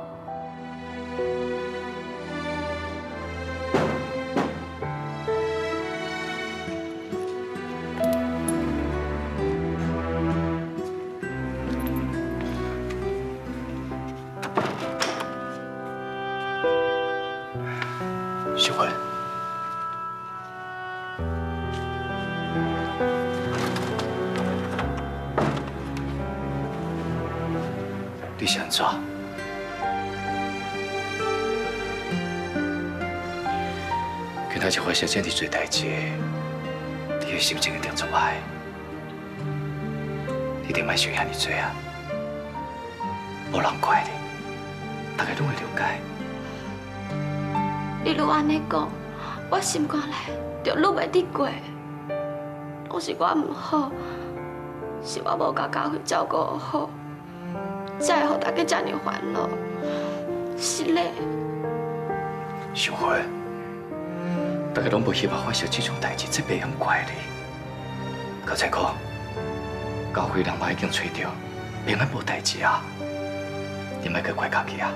Speaker 4: 秀芬，你是安怎？今仔日发生这么多代志，你的心情一定足歹，你一定莫想遐尼多啊！无人怪你，大家拢会了解。
Speaker 2: 你愈安尼讲，我心肝内就愈袂得过。拢是我唔好，是我无甲家辉照顾好，才会互大家这么烦恼。是嘞。
Speaker 4: 秀芬，大家拢无希望发生这种代志，这袂用怪你。刚才讲，家辉人嘛已经找到，平安无代志啊，你莫去怪家己啊。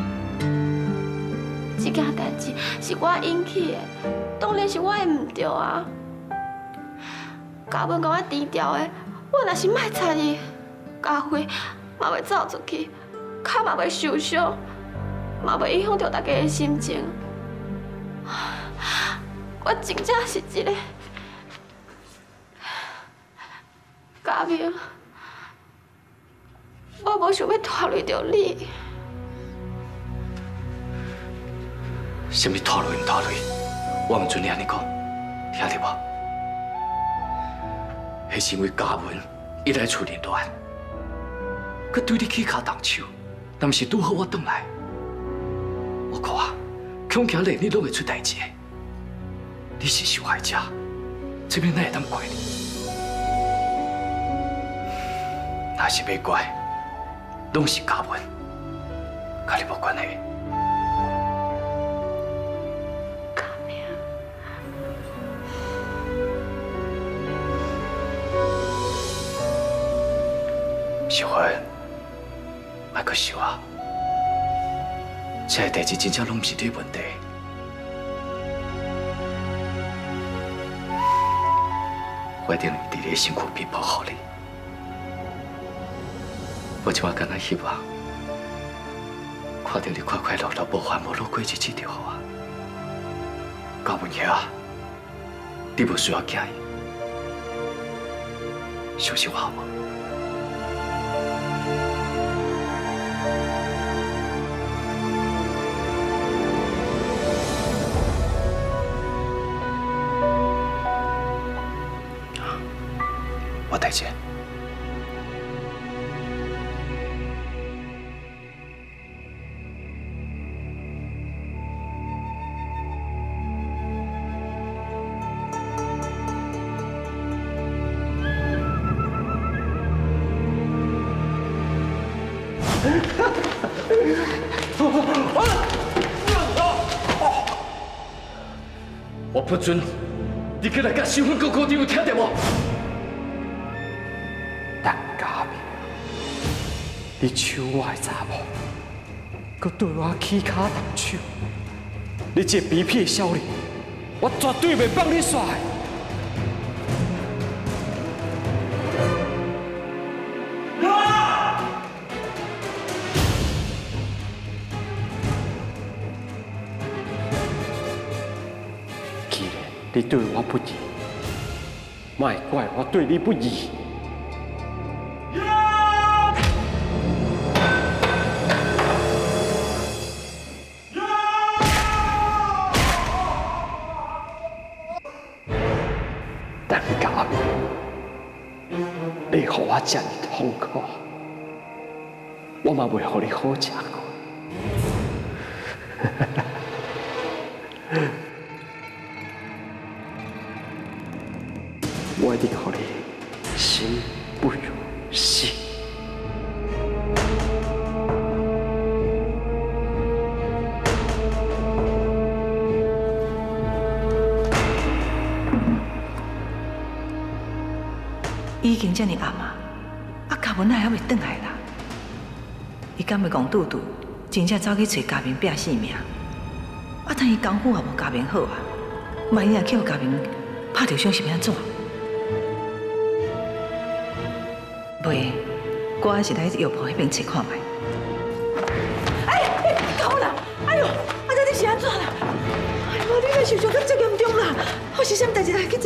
Speaker 2: 这件代志是我引起的，当然是我的唔对啊。家文甲我低调的，我若是莫睬伊，家辉嘛袂走出去，脚嘛袂受伤，嘛袂影响到大家的心情。我真正是一个家明，我无想要拖累到你。
Speaker 4: 什么拖累唔拖累？我唔准你安尼讲，听得无？迄是因为家文一来厝里乱，佮对你起骹动手，但是拄好我转来，我看恐惊连你拢会出代志。你是受害者，这边哪会当怪你？若是要怪，拢是家文，甲你无关系。秀芬，莫阁想啊！这个代志真正拢唔是你的问题。我一定会伫你的身躯边保护你。我即马敢若希望看到你快快乐乐、无烦无恼过日子就好啊！高文兄啊，你无需要惊伊，相信我好无？我带钱。我不准你过来甲秀芬哥哥你有听到无？
Speaker 3: 陈家明，你抢我的查某，搁对我起脚动手，你这卑鄙的小人，我绝对袂放你耍的。既然你对我不义，莫怪我对你不义。陈家明，你让我这么痛苦，我嘛袂让你好吃过。 我一定让你心不如死。
Speaker 14: 已经这么暗啊，嘉文还未转来啦。伊敢要讲拄拄，真正走去找嘉明拼性命，但伊功夫也无嘉明好啊。万一若去互嘉明拍着伤，是要安怎？袂，我还是来药铺迄边找看卖。嘉文啊，哎呦，你是安怎啦？哎呦，你若受伤到这严重啦，发生啥代志来去做？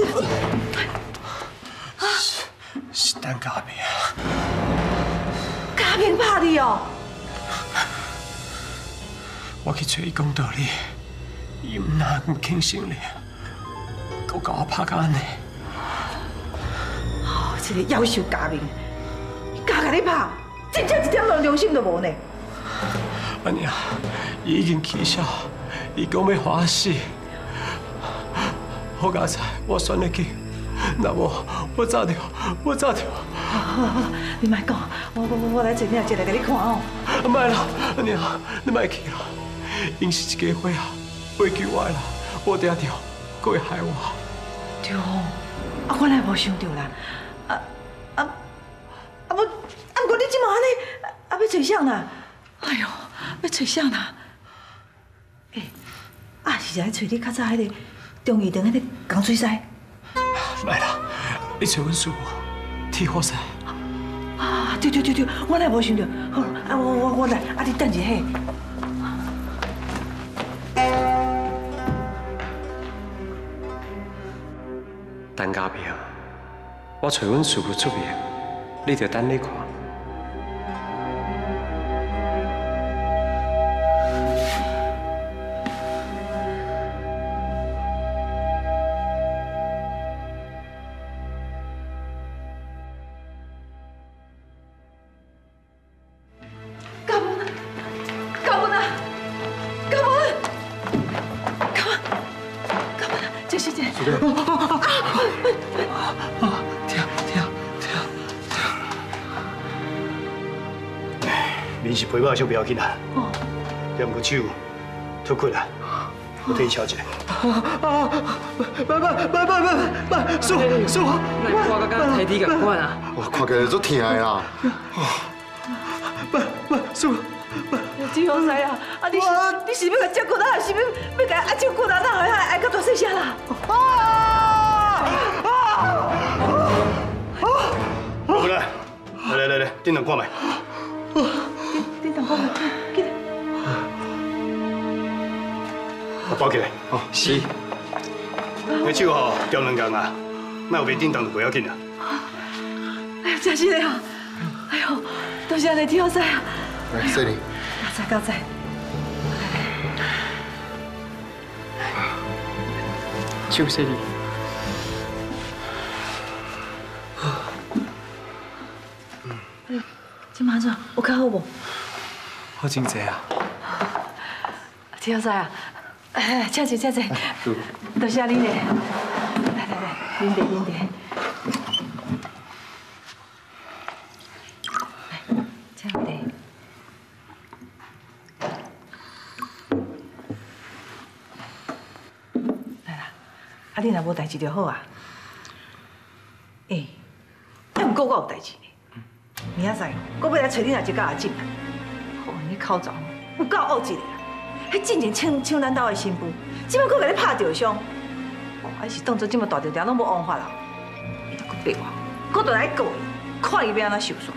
Speaker 3: 是等嘉明啊！
Speaker 14: 嘉明拍你哦！
Speaker 3: 我去找伊讲道理，伊唔肯承认，佮我拍到安尼。
Speaker 14: 这个夭寿嘉明，敢甲你拍，真正一点良心都无呢！
Speaker 3: 阿娘，伊已经起笑，伊讲要害我死。好佳哉，我选得去。那无，我走掉。
Speaker 14: 好，你莫讲，我来坐你一来给你看哦。
Speaker 3: 莫啦，阿娘，你莫去啦。因是一家伙啊，会救我啦，我定着，佮会害我。
Speaker 14: 对哦，我来无想到啦。不过你即马安尼，要找谁啦？哎呦，要找谁啦？是来找你较早迄个中医堂迄个江水师。
Speaker 3: 莫啦，你找阮师傅，铁火师。
Speaker 14: 对，我来无想到。好，我来，你等一下。
Speaker 3: 陈家平，我找阮师傅出面，你着等你看。
Speaker 15: 面是陪我小不要紧啦，两个手脱困啦，我替你瞧一下。师傅，
Speaker 16: 我刚刚提你共款啊！
Speaker 17: 我看起来足疼的啦。
Speaker 15: 师傅，
Speaker 14: 志豪师啊，你是要甲照顾啊，还是要甲照顾啊？哪会爱到大细声啦？
Speaker 15: 好来，顶上看卖。
Speaker 14: 顶上看卖，记得。
Speaker 15: 包起来。
Speaker 17: 哦，是。
Speaker 15: 你手吼掉两工啊，莫有袂叮当就不要紧啦。
Speaker 14: 哎呀，真是的啊！哎呦，多谢你志豪师啊！
Speaker 17: 来，谢你。
Speaker 14: 高仔。
Speaker 3: 就谢你。
Speaker 14: 今晚怎有较好无？
Speaker 3: 好真济啊！
Speaker 14: 志豪师啊，请坐。多谢你咧。来，啉茶。来，请茶。你若无代志就好啊。不过我有代志呢。明仔载我要来找你那一家阿姊。好，你口罩有够恶质的啦！迄进前抢咱兜的新妇，即摆佫甲你拍着伤，还是当作即么大条条拢无王法啦。伊若佫逼我，佫倒来告伊，看伊要安怎受煞。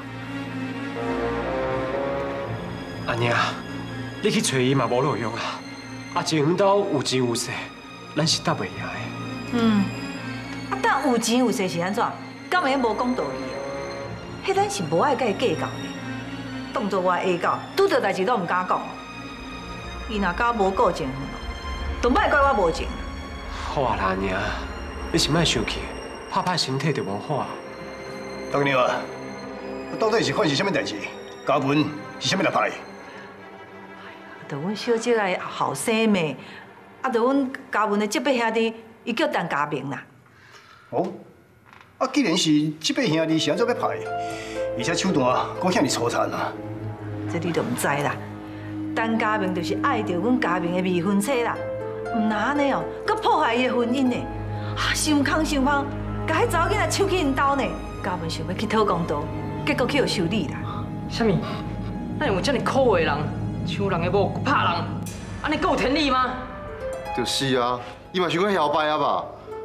Speaker 3: 阿娘，你去找伊嘛无路用啊！阿静阮兜有钱有势，咱是答袂赢的。
Speaker 14: 但有钱有势是安怎？敢会无讲道理哦？迄咱是无爱甲伊计较的，当作我的下狗，拄着代志都唔敢讲。伊若敢无顾情分，就莫怪我无情。
Speaker 3: 好啊啦，阿娘，你是莫生气，拍身体就无好。
Speaker 15: 当娘啊，到底是发生什么代志？嘉文是啥物来拍？
Speaker 14: 就阮小姐的后生妹，就阮嘉文的这辈兄弟，伊叫陈家明啦。
Speaker 15: 哦， 啊，既然是这辈兄弟是安怎要拍的，而且手段阁遐尼粗残啊！
Speaker 14: 这你都唔知啦。陈家明就是爱着阮家明的未婚妻啦，唔那安尼哦，阁破坏伊的婚姻呢。啊，伤空伤芳，甲迄查某囡仔抢去因兜呢。家文想要去讨公道，结果去互修理啦。
Speaker 16: 什么？咱有这么可恶的人，抢人的某，拍人，安尼够有天理吗？
Speaker 17: 就是啊，伊嘛想要摇摆啊吧？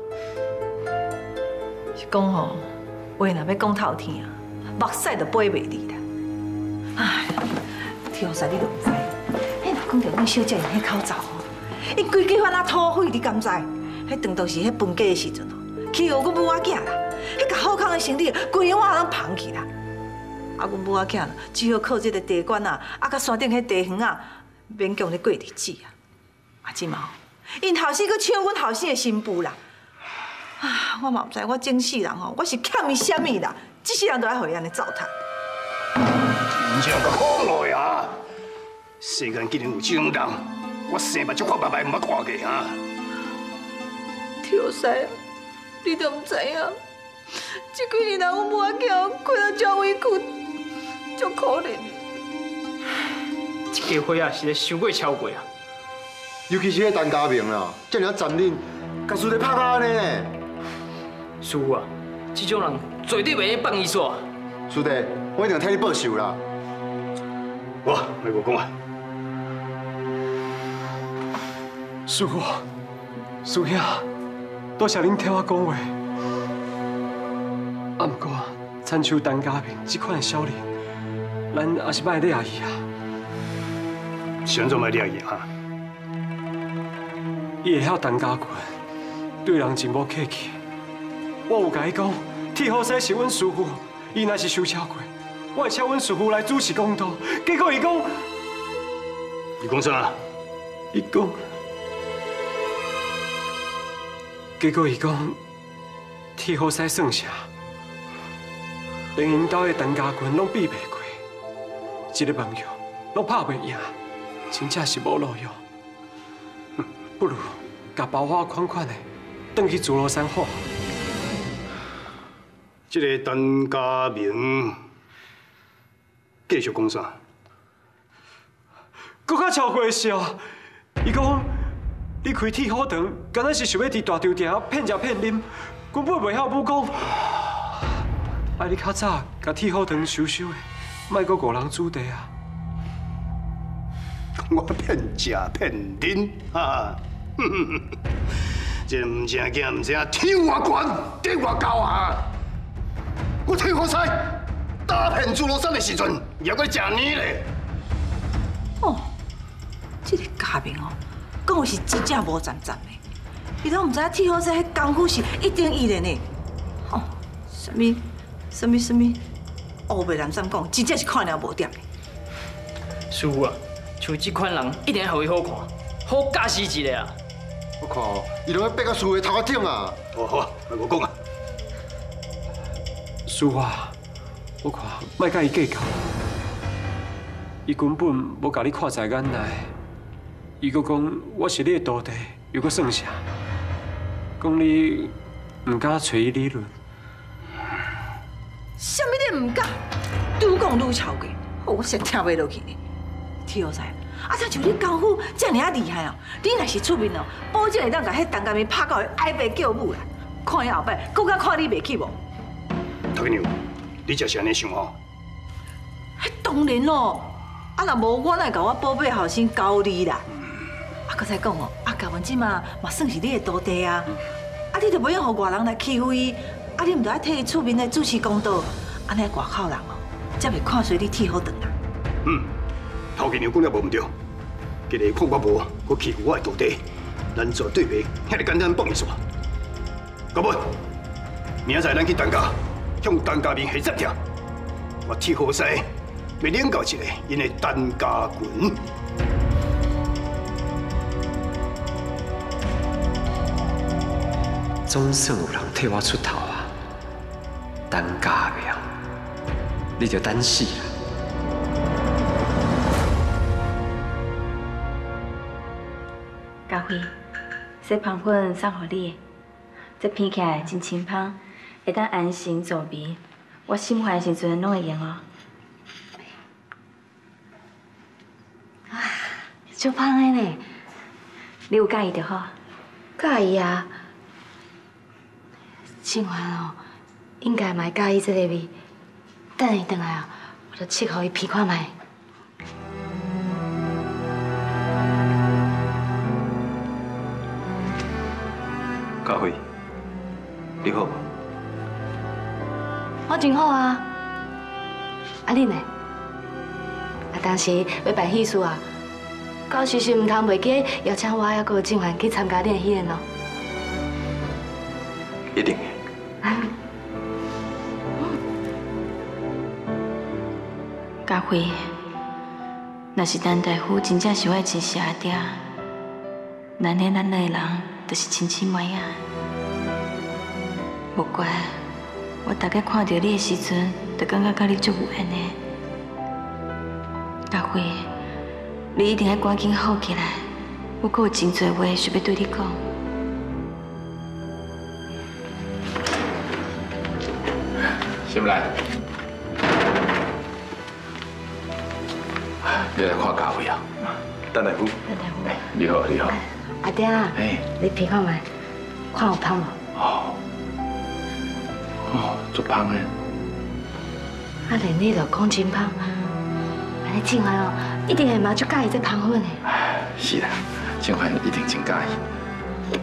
Speaker 14: 是讲吼，话若要讲透天啊，目屎就飞袂离啦。唉，天后师你都唔知，迄若讲到阮小姐用迄口罩吼，伊规家番啊土匪，你敢知？迄当都是迄分家的时阵吼，欺负阮母仔囝啦，迄甲好康的生理，规碗人捧去啦。啊，阮母仔囝只好靠这个地管啊，啊，甲山顶迄地园啊，勉强咧过日子啊。啊，即嘛，因后生搁抢阮后生的新妇啦。啊，我嘛唔知，我整世人吼，我是欠伊啥物啦？这世人都爱互伊安尼糟蹋。
Speaker 15: 真正个可恶呀！世间竟然有这种人，我生目睭看白白唔捌看过啊！
Speaker 14: 天师啊，你都唔知影，这几年来阮母仔囝过得真委屈，真可怜。
Speaker 16: 这家伙啊，是咧伤过超过啊！
Speaker 17: 尤其是迄陈家明啦，遮尔残忍，甲输咧拍到安尼呢。
Speaker 16: 师傅啊，这种人绝对袂放伊煞。
Speaker 17: 师弟，我一定替你报仇啦。
Speaker 15: 我来我讲啊，
Speaker 3: 师傅，师兄，多谢恁替我讲话。啊，不过亲像陈家明这款的少年，咱还是莫掠伊啊。
Speaker 15: 是安怎莫掠伊啊？
Speaker 3: 伊会晓陈家群，对人真无客气。我有甲伊讲，铁虎师是阮师傅，伊若是受超过，我会请阮师傅来主持公道。结果伊讲，
Speaker 15: 伊讲啥？
Speaker 3: 伊讲，结果伊讲，铁虎师算啥？连因兜的陈家群拢比袂过，一个朋友拢拍袂赢，真正是无路用。不如甲包花款款的，转去自罗山好。
Speaker 15: 这个陈家明继续讲啥？
Speaker 3: 搁较超过的是哦，伊讲你开铁虎堂，敢若是想要伫大场埕骗食骗啉，根本袂晓武功。爱你较早甲铁虎堂收收的，莫搁误人子弟啊！
Speaker 15: 我骗食骗啉啊！这唔正惊唔正，天外悬，地外高啊！我铁虎师打遍自罗山的时阵，也搁食年咧。
Speaker 14: 哦，这个家明哦，讲的是真正无站站的，伊拢唔知铁虎师迄功夫是一定一练的。哦，什么，乌白蓝三讲，真正是看了无点的。
Speaker 16: 师傅啊，像这款人一定互伊好看，好教死一个啊！
Speaker 17: 我看哦，伊拢要逼到师傅头壳顶啊！
Speaker 15: 哦好，来我讲啊。
Speaker 3: 师傅啊，我看莫甲伊计较，伊根本无甲你看在眼内。伊阁讲我是你的徒弟，又阁算啥？讲你唔敢找伊理论。
Speaker 14: 什么你唔敢？愈讲愈超过，我实听袂落去呢。天后师，啊，像你功夫这么厉害哦，你若是出面哦，保证会当甲迄陈家明拍到哀爸叫母啦。看伊后摆，更加看你袂起无？
Speaker 15: 头家娘，你真是安尼想哦？
Speaker 14: 迄当然咯，啊若无我哪会甲我宝贝后生交你啦？啊，搁再讲哦，啊，嘉文即嘛算是你的徒弟啊，啊，你就不用互外人来欺负伊，啊，你唔着爱替伊出面来主持公道，安尼外口人哦，才袂看衰你铁虎堂啦。
Speaker 15: 头家娘讲了无唔对，今日看我无，佮欺负我的徒弟，咱绝对袂遐尼简单放伊煞。高本，明仔载咱去陈家，向陈家明下接听，我铁虎师要领教一下因的陈家群。
Speaker 3: 总算有人替我出头啊！陈家明，你就等死啦！
Speaker 13: 家辉，这香粉送互你的，这闻起来真清芳， 会当安心做味，我心烦的时阵拢会用哦。啊，足芳的呢，你有介意就好。
Speaker 2: 介意啊？静环哦，应该嘛介意这个味。等伊回来啊，我就试互伊闻看卖。
Speaker 10: 家辉，你好无？
Speaker 2: 我真好啊。啊你呢？啊，当时要办喜事啊，到时是唔通袂记邀请我还有静环去参加你的喜宴哦。
Speaker 10: 一定的。
Speaker 13: 家辉，若是陈大夫真正是我的亲生阿爹，咱两个人就是亲姊妹啊。无怪我大概看到你的时阵，就感觉甲你足有缘的。家辉，你一定要赶紧好起来，我阁有真多话想要对你讲。
Speaker 6: 心兰，你来看家辉啊？
Speaker 10: 陈大夫。
Speaker 2: 陈大夫。
Speaker 6: 你好，你好。
Speaker 2: 阿爹啊，你闻看卖，看有香无？
Speaker 6: 足香的。
Speaker 2: 啊，连你都讲真香，安尼静环哦，一定会嘛足介意这香粉的。
Speaker 6: 是啦，静环一定真介意。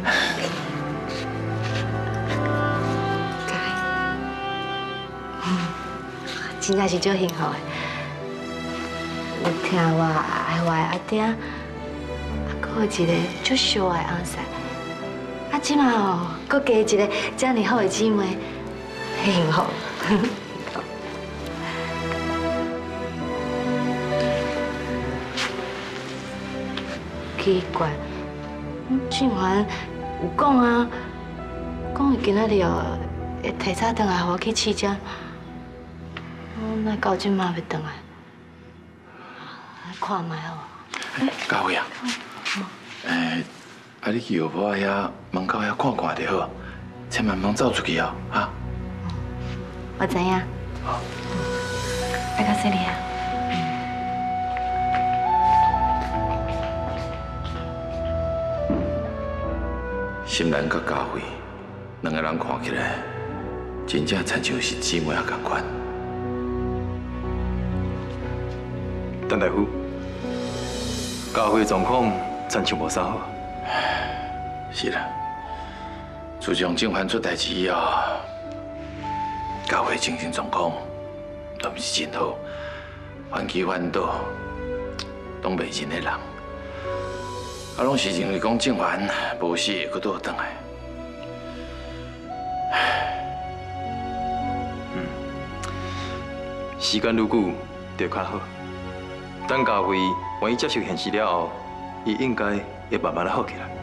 Speaker 2: 真正是足幸福的。有听我爱我的阿爹，啊，阁有一个足小的翁婿，啊，即马哦，阁加一个这样好的姊妹，幸福。奇怪，静环有讲啊，讲伊今仔日哦会提早回来，互我去试针。那到今嘛要回来，看卖哦。
Speaker 6: 家辉啊，啊你去药铺遐门口遐看看就好，千万莫走出去哦，哈。
Speaker 2: 我知影。
Speaker 6: 好。
Speaker 13: 爱到这里啊。
Speaker 6: 心兰甲家辉两个人看起来，真正亲像是姊妹啊共款。
Speaker 10: 陈大夫，家辉状况亲像无啥好。
Speaker 6: 是啦，自从静环出代志以后，家辉精神状况都毋是真好，烦气烦恼，拢袂认的人，啊，拢是认为讲静环无死会佫倒转来。
Speaker 10: 时间愈久就较好。等家辉愿意接受现实了后，伊应该会慢慢好起来。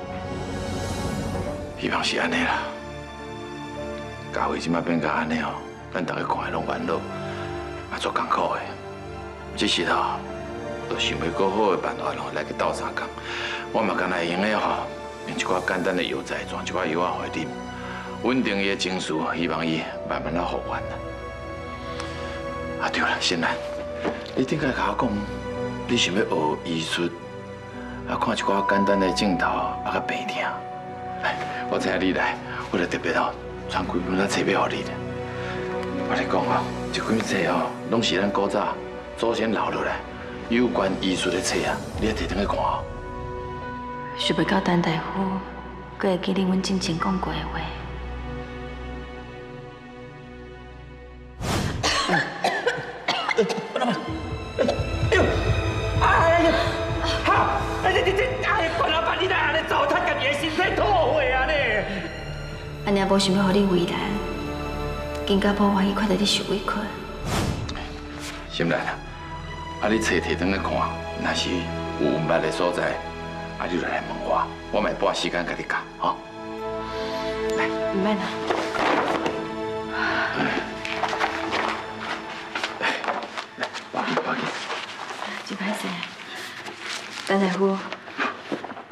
Speaker 6: 希望是安尼啦。家辉即摆变甲安尼哦，咱大家看的拢烦恼，也足艰苦的。只是吼，就想要更好的办法咯，来去斗相共。我嘛干来用的吼，用一寡简单的药材，装一寡药啊互伊啉，稳定伊的情绪，希望伊慢慢啊复原啦。啊对啦，新兰。你顶下甲我讲，你想要学医术，啊，看一寡简单的镜头，啊，甲病痛。我知影你来，我就特别哦，传几本册要互你的。我来讲哦，这几本册哦，拢是咱古早祖先留落来有关医术的册啊，你要摕转去看哦。
Speaker 13: 想袂到陈大夫，阁会记得阮之前讲过的话。
Speaker 3: 哎呀，哈！哎，关老板，你哪安尼糟蹋家己的身体吐血啊你？
Speaker 13: 安尼也无想要互你为难，更加无愿意看到你受委屈。
Speaker 6: 心兰啊，啊你册摕转去看，若是有毋捌的所在，啊你就来问我，我咪拨时间甲你教，吼。来，
Speaker 13: 唔免啦。真歹势，陈大夫，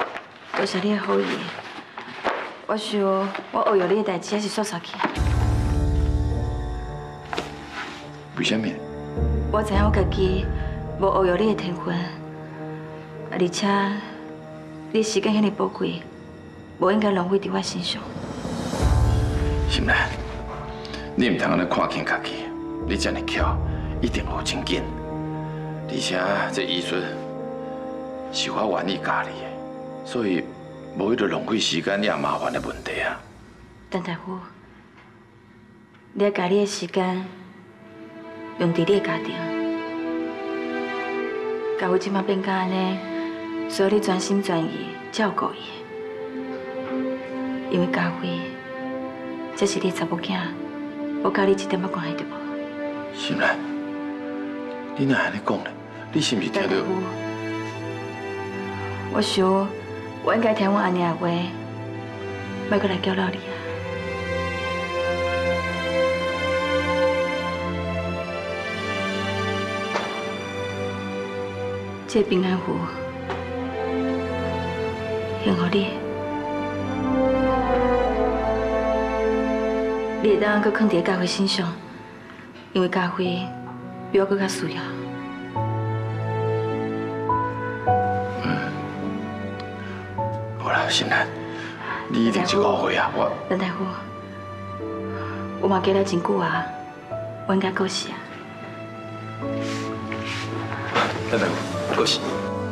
Speaker 13: 多谢你的好意。我想我学药你的代志还是煞煞去。
Speaker 6: 为什么？
Speaker 13: 我知影我家己无学育你的天分，而且你时间遐尼宝贵，无应该浪费伫我身上。
Speaker 6: 心兰，你唔通安尼看轻家己，你这么巧，一定学真紧。而且这医术是我愿意教你的，所以无迄个浪费时间也麻烦的问题啊。
Speaker 13: 陈大夫，你要把你的时间用伫你的家庭。家父即马变甲安尼，需要你专心专意照顾伊。因为家辉，这是你查某囝，我甲你一点仔关系都无。
Speaker 6: 心兰，你哪安尼讲呢？你是毋是听到？
Speaker 13: 我想，我应该听我阿娘的话，莫过来搅扰你啊。这平安符，献给你。你会当搁放伫家辉身上，因为家辉比我搁较需要。
Speaker 6: 好啦，心兰，你一定是误会啊！
Speaker 13: 陈大夫，我嘛过来真久啊，我应该过世啊。
Speaker 10: 陈大夫，过世。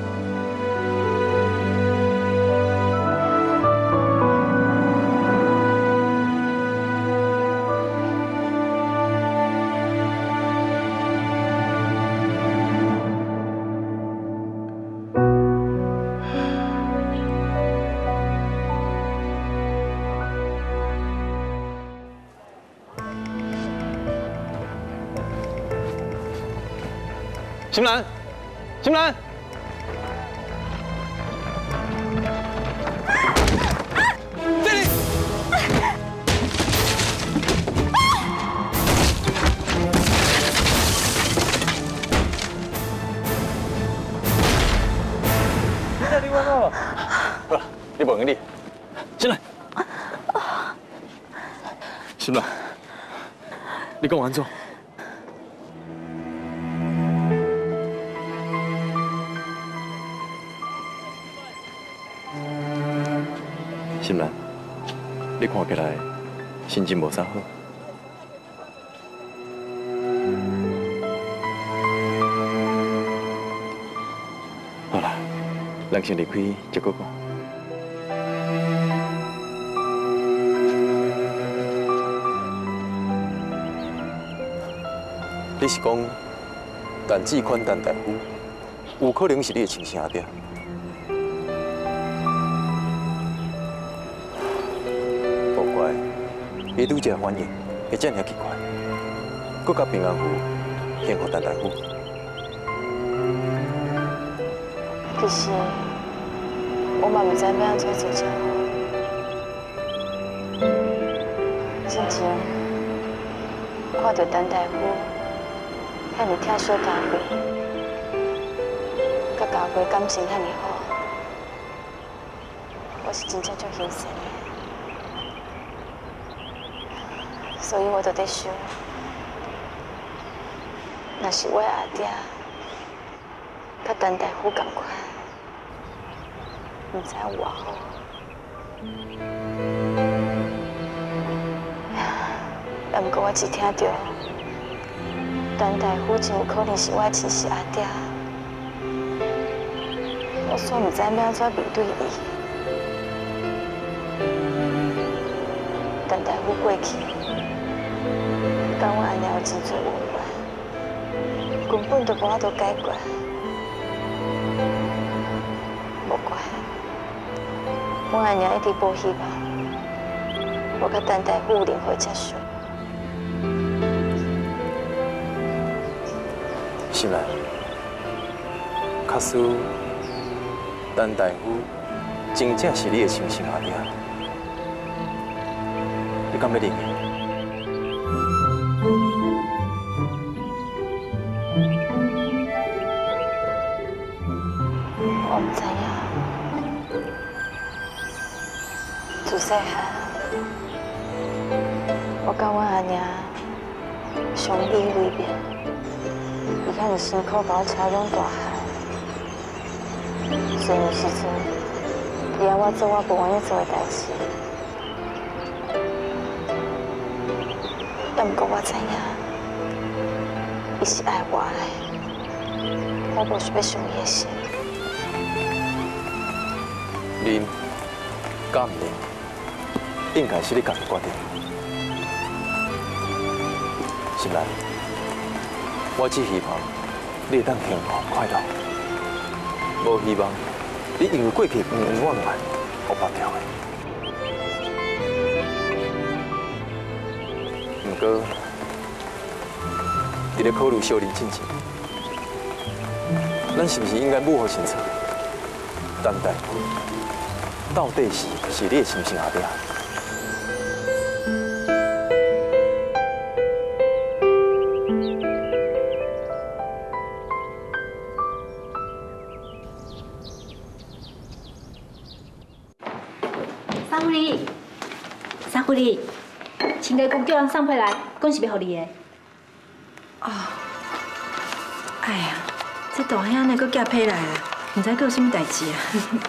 Speaker 18: 心兰，心兰，这里。
Speaker 10: 你在另外闹了。好了，你无用你。心兰，心兰，你讲安怎？心兰，你看起来心情无啥好。好啦，咱先离开，再搁讲。你是讲陈志宽陈大夫，有可能是你的亲生阿爹？伊拄则反应会这么奇怪，搁甲平安符献给陈大夫。
Speaker 13: 其实我嘛唔知要安怎做才好。之前看到陈大夫遐尼疼惜家辉，甲家辉感情遐尼好，我是真正足欣赏的。所以我就在想，若是我的阿爹，甲陈大夫同款，唔知有偌好。不过我只听到，陈大夫真有可能是我的亲生阿爹，我煞唔知要安怎面对伊。陈大夫过去。跟我阿娘有真多恩怨，根本就无法度解决。无怪，我阿娘一直无希望，我甲陈大夫有任何接触。
Speaker 10: 心兰，假使陈大夫真正是你的亲生阿爹，你敢要认伊？
Speaker 13: 我唔知影，自细汉，我甲我阿娘上美为面，伊遐尼辛苦把我车养大汉，所以有时阵，伊要我做我不愿意做的代志。但不过我知影，伊是爱我的，我无是要伤伊的心。
Speaker 10: 恁敢唔恁？应该是你家己决定。心兰，我只希望你会当幸福快乐，无希望你因为过去恩恩怨怨而拔掉的。不过，你咧考虑小林进前，咱是不是应该幕后清楚？等待到底是你的心性后壁？
Speaker 11: 三狐狸，三狐狸，请个公叫人送回来，讲是要给你的。
Speaker 5: 哦，哎呀，这大兄呢，佫寄批来了，唔知佫有啥物代志啊？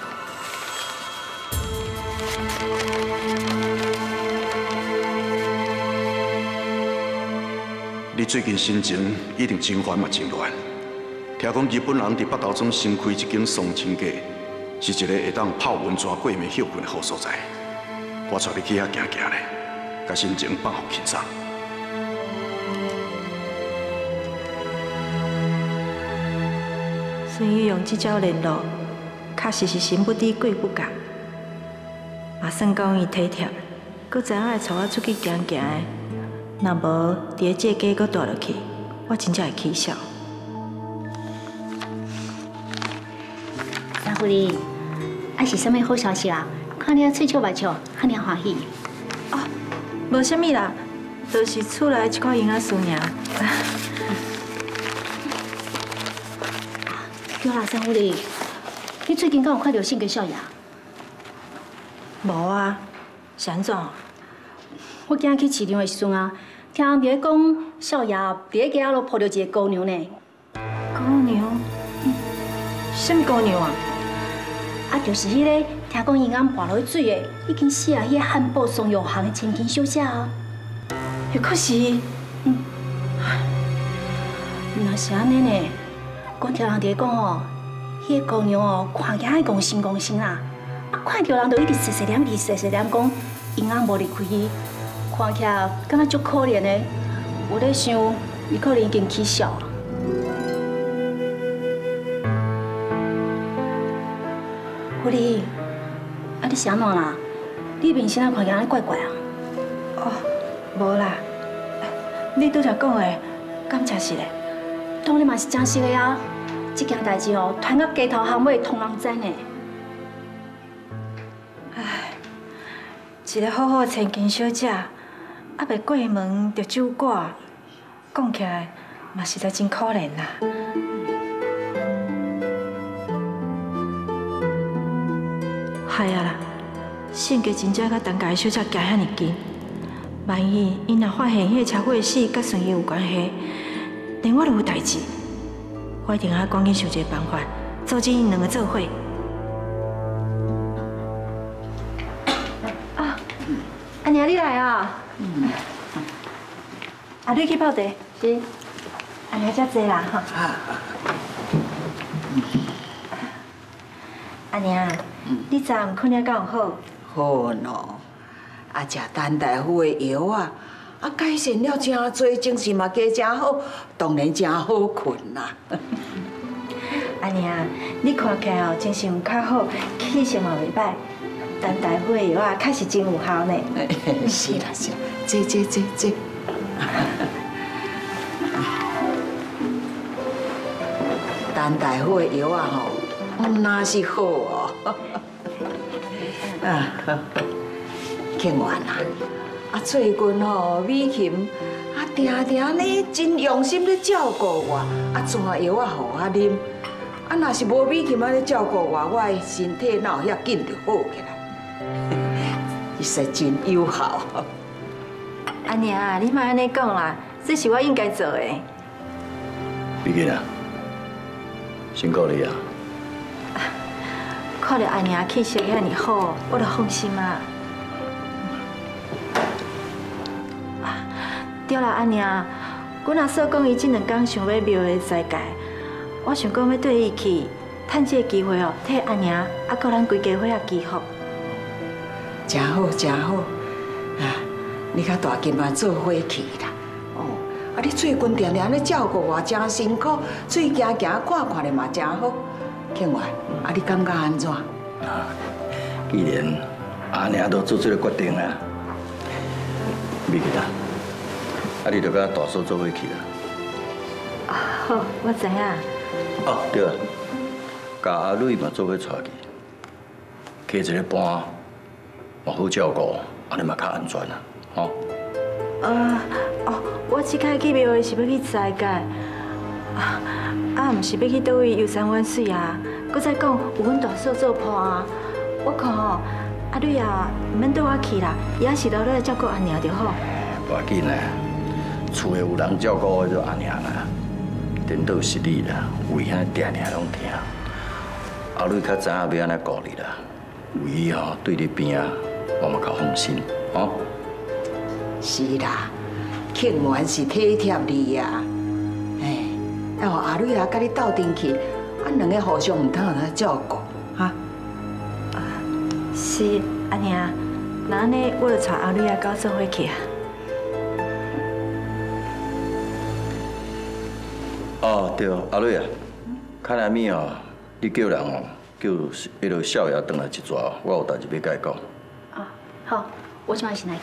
Speaker 19: 你最近心情一定真烦嘛，真乱。听讲日本人伫北投庄新开一间松青街，是一个会当泡温泉、过暝休困的好所在。我带你去遐行行咧，甲心情放互轻松。
Speaker 5: 孙玉用这招联络，确实是心不知鬼不觉。嘛算讲伊体贴，佮知影会带我出去行行的。若无伫这街佮住落去，我真正会气笑。
Speaker 11: 三狐狸，还是啥物好消息啊？看你嘴笑目笑，遐尔欢喜。
Speaker 5: 哦，无啥物啦，就是厝内一块银仔树尔。
Speaker 11: 对啦，三狐狸，你最近敢有看到信跟少爷？
Speaker 5: 无啊，是安怎？
Speaker 11: 我今日去市场的时阵啊，听人伫讲少爷伫咧街仔路抱着一个姑娘呢。
Speaker 5: 姑娘？什么姑娘啊？
Speaker 11: 啊，就是迄个听讲银暗滑落去水的，已经死啊！迄个汉堡松药行的千金小姐啊。
Speaker 5: 还可是，
Speaker 11: 若是安尼呢？讲听人伫讲哦，迄个姑娘哦，看起来公心啦，啊，看到人就一直细细念讲银暗无离开伊，看起来感觉足可怜的。我在想，伊可能已经起笑了。狐狸，啊，你是安怎啦？你面色啊看起来安尼怪怪啊？
Speaker 5: 哦，无啦，你拄则讲的，敢真是嘞？
Speaker 11: 当然嘛是真实的啊！这件代志哦，传到街头巷尾，通人知呢。
Speaker 5: 唉，一个好好的千金小姐，啊，未过门就酒馆，讲起来嘛实在真可怜啦。害啊啦！性格真正甲当家的小姐行遐尼近，万一伊若发现迄个车祸的死甲孙姨有关系，连我都有代志，我一定要赶紧想一个办法，阻止因两个做伙。啊，阿娘你来啊！啊，你去泡茶。是。阿娘遮济啦哈。阿娘。你昨暗困了敢有好？
Speaker 14: 好喏，啊，食陈大夫的药啊，啊，改善了真多，精神嘛加真好，当然真好困啦。
Speaker 5: 阿娘，你看起来哦，精神有较好，气色嘛袂歹，陈大夫的药啊，确实真有效呢。
Speaker 14: 是啦是啦，坐。陈大夫的药啊吼，那是好哦。啊，庆元啊，啊最近吼美琴啊定呢真用心咧照顾我，啊全药啊互我啉，啊若是无美琴啊咧照顾我，我的身体哪有遐紧就好起来，伊实真有效。
Speaker 5: 阿娘，你莫安尼讲啦，
Speaker 14: 这是我应该做的。
Speaker 6: 美琴啊，辛苦你啊！
Speaker 14: 看到阿娘气色遐尼好，我就放心啊。对啦，阿娘，我若说讲伊这2天想要庙的斋戒，我想讲要缀伊去，趁这个机会哦，替阿娘啊，个咱规家伙仔祈福。
Speaker 5: 真好，真好！啊，你甲大金嘛做伙去啦。哦，啊，你最近定定咧照顾我，真辛苦。水行行看看咧嘛真好。庆元，啊，你感觉安怎？
Speaker 6: 啊，既然阿娘都做这个决定了，美琴啊，啊，你就甲大嫂做伙去啦。
Speaker 14: 好，我知影。
Speaker 6: 哦，对了，甲阿蕊嘛做伙带去，加一个伴，嘛好照顾，安尼嘛较安全啦，吼。
Speaker 14: 我即摆去庙的是要去斋戒，毋是要去倒位游山玩水啊。搁再讲有阮大嫂做伴啊，我看吼阿蕊啊，唔免倒我去啦，伊也是留咧照顾阿娘就好。
Speaker 6: 无要紧啦，厝诶有人照顾就阿娘啦。颠倒是你啦，为遐定定拢听。阿蕊较知影要安怎顾你啦，有伊吼对你边啊，我嘛较放心，吼。
Speaker 5: 是啦，庆元是体贴你呀。哎，要互阿蕊啊，甲你斗阵去，俺2个互相唔通互他照顾，哈。
Speaker 14: 是阿娘，那安尼我就带阿蕊啊到做伙去啊。
Speaker 6: 哦，对，阿蕊啊，看来咪哦，你叫人哦，叫迄个少爷转来一撮，我有代志要甲伊讲。
Speaker 2: 哦，好，我即摆先来。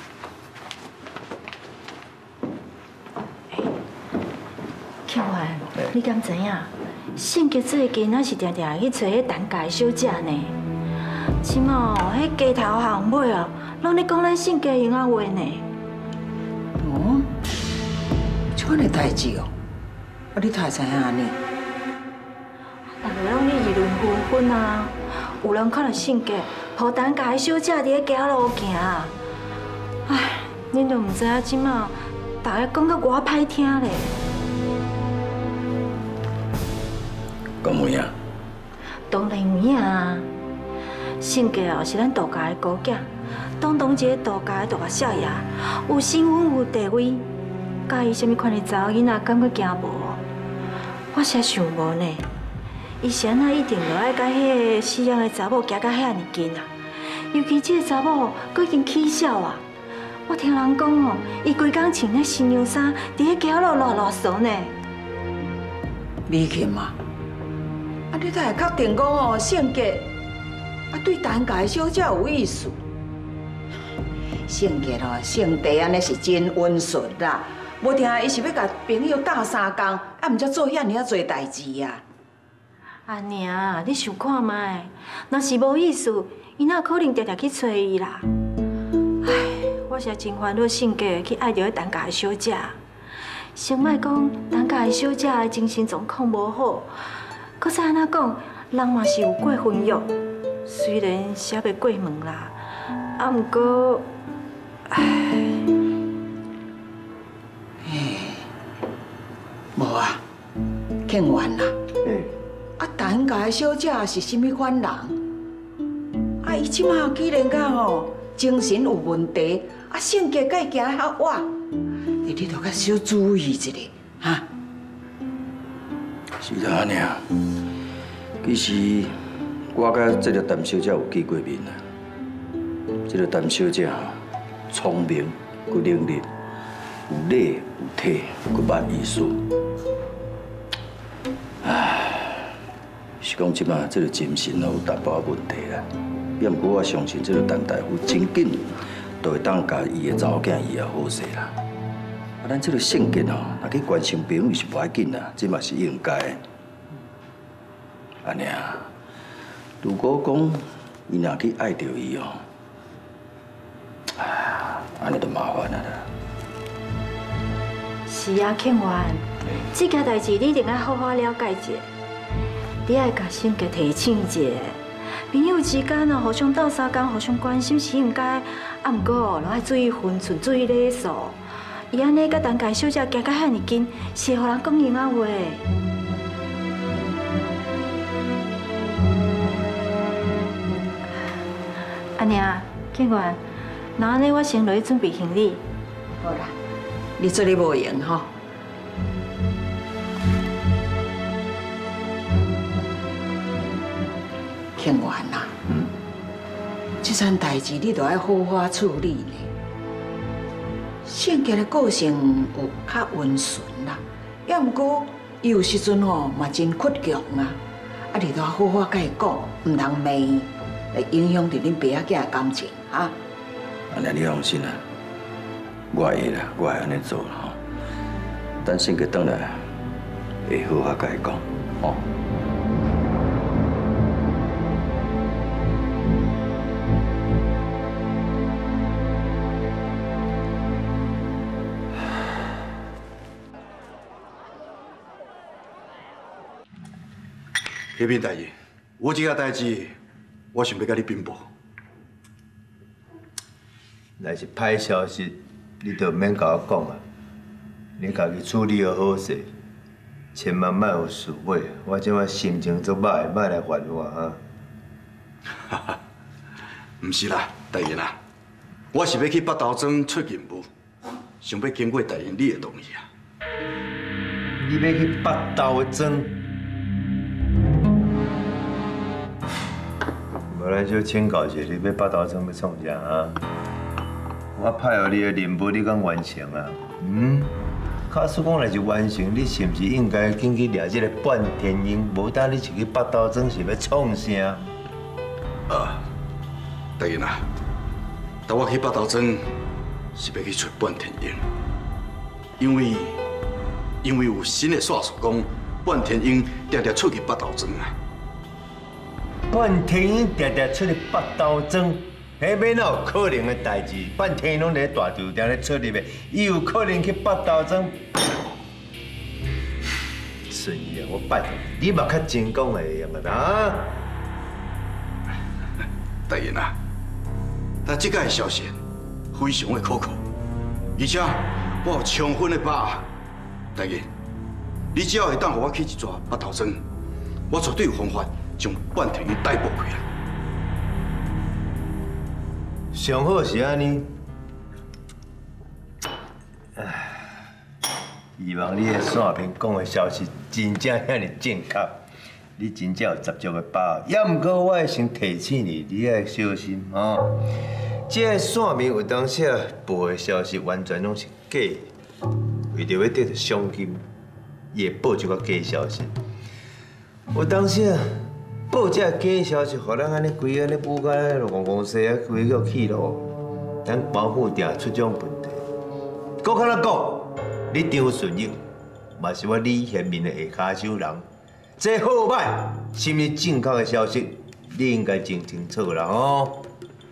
Speaker 14: 庆元，你敢知影？性格这个囡仔是定定去找迄陈家小姐呢。即马哦，迄街头巷尾哦，拢咧讲咱性格用啊话呢。
Speaker 5: 哦，这款的代志哦。啊，你才知影呢？
Speaker 14: 大家拢咧议论纷纷啊，有人看到性格，互陈家小姐伫咧街路行。唉，恁都唔知影即马，大家讲到偌歹听咧。
Speaker 6: 讲有影？
Speaker 14: 当然有影啊！性格哦是咱杜家的姑囝，当一个杜家的大个少爷，有身份有地位，介意什么款的查某囡仔，感觉惊无？我实想无呢，伊是安那一定就爱甲迄个死了的查某行到遐尼近啊！尤其这个查某佫已经起小啊！我听人讲哦，伊规工穿那新娘衫，伫咧街路乱骚呢。
Speaker 5: 美琴嘛，啊，你才会确定讲哦，性格啊对陈家小姐有意思。性格哦，性地安尼是真温顺啦。无定伊是要甲朋友斗3工，啊，毋则做遐尔啊多代志啊。
Speaker 14: 阿娘，你想看卖？若是无意思，伊哪可能常常去找伊啦？唉，我是真烦恼性格去爱着迄陈家小姐。先莫讲陈家小姐的精神状况无好，搁再安怎讲，人嘛是有过婚约，虽然写袂过门啦，啊，毋过，唉。
Speaker 5: 无啊，庆元啦。啊，陈家小姐是甚物款人？啊，伊即马既然讲吼精神有问题，啊，性格甲伊行较歪，你著较小注意一下，哈。
Speaker 6: 是啦，安尼啊。其实我甲这个陈小姐有见过面啦。这个陈小姐聪明，佮伶俐，有礼有体，佮捌艺术。唉，是讲即马这个精神有淡薄仔问题啦。也毋过我相信这个陈大夫真紧就会当甲伊的查某囝医好势啦。啊，咱这个性格哦，若去关心朋友是无要紧啦，这嘛是应该的。安尼啊，如果讲伊若去爱着伊哦，安尼就麻烦啦。
Speaker 14: 是啊，庆元，这件代志你一定要好好了解一下，你爱甲性格提醒一下。朋友之间哦，互相斗3工，互相关心是应该，啊，毋过哦，要注意分寸，注意礼数。
Speaker 13: 伊安尼甲陈家小姐行甲遐尼近，是互人讲闲话话。安妮啊，警官，那安尼我先落去准备行李。
Speaker 14: 好啦，你做哩无用吼。庆元啊，这件代志你都要好好处理呢。性格的个性有较温顺啦，要毋过伊有时阵吼嘛真倔强啊，啊你都要好好甲伊讲，唔通骂伊，来影响到恁爸仔囝的感情哈。
Speaker 20: 安尼你放心啦，我会啦，我会安尼做啦吼。等性格转来，会好好甲伊讲，吼。
Speaker 19: 迄边大爷，我这个代志，我想要甲你禀报。
Speaker 21: 若是歹消息，你就免甲我讲啊！你家己处理好势，千万莫有事尾。我即摆心情足歹，莫来烦我啊！
Speaker 19: 哈哈，唔是啦，大爷啦，我是要去北投庄出任务，想要经过大爷你的同意啊。
Speaker 21: 你要去北投庄？无咱小请教一下，你要北投庄要创啥啊？我派予你的任务，你敢完成啊？假使讲若是完成，你是毋是应该紧去掠这个半天鹰？无当你就去北投庄是要创啥？
Speaker 19: 大爷啊，但我去北投庄是要去找半天鹰，因为有新的线索讲，半天鹰常常出去北投庄啊。
Speaker 21: 半天鹰常常出去北投庄。迄边哪有可能的代志？半天拢在大酒店咧出入的，伊有可能去北投庄？顺义啊，我拜托你，嘛较真讲会用啊啦！
Speaker 19: 大爷啊，但这个消息非常的可靠，而且我有充分的把握。大爷，你只要会当，我去一抓北投庄，我绝对有方法将半天鹰逮捕回来。
Speaker 21: 上好是安尼，希望你的线片讲的消息真正遐尼正确，你真正有十足的把握。要毋过我会先提醒你，你要小心哦。这个线面有当时报的消息完全拢是假的，为着要得到赏金，伊会报一个假消息。有当时报这假消息，互咱安尼规安尼舞甲公公西啊，规个去咯，咱保护定出这种问题。搁较咱讲，你张顺义嘛是我李贤明的下骹手人，这好歹是毋是正确的消息，你应该真清楚啦哦。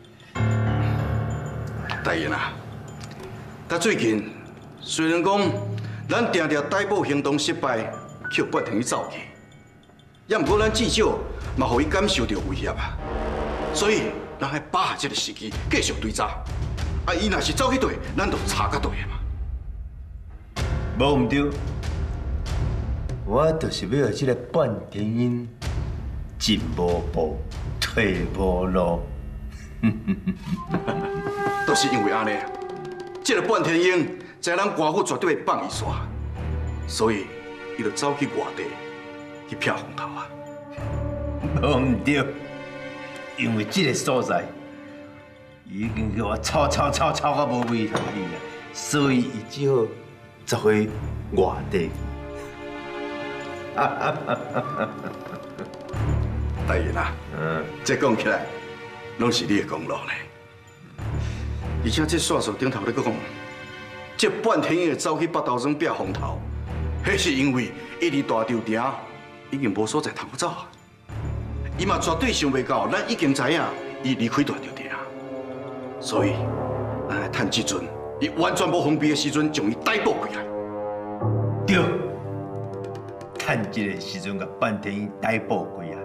Speaker 19: 大爷啊，但最近虽然讲咱常常逮捕行动失败，却半天去走去，也毋过咱至少嘛，互伊感受到威胁啊。所以咱还把握这个时机继续追查。啊，伊若是走去对，咱就查到对嘛。
Speaker 21: 无毋对，我就是要让这个半天鹰进无步，退无路。
Speaker 19: 都是因为安尼，这个半天鹰知咱官府绝对会放伊煞，所以伊就走去外地去骗风头啊。
Speaker 21: 无毋对，因为这个所在已经叫我吵到无位通去啊，所以伊只好走回外地。
Speaker 19: 大爷啊，这讲起来，拢是你的功劳呢。而且这线索顶头咧讲，这半天会走去北投庄避风头，迄是因为伊离大稻埕已经无所在通走啊。伊嘛绝对想袂到，咱已经知影伊离开大稻埕，所以咱来趁这阵伊完全无防备的时阵，将伊逮捕回来。
Speaker 21: 对，趁这个时阵，甲半天鹰逮捕回来。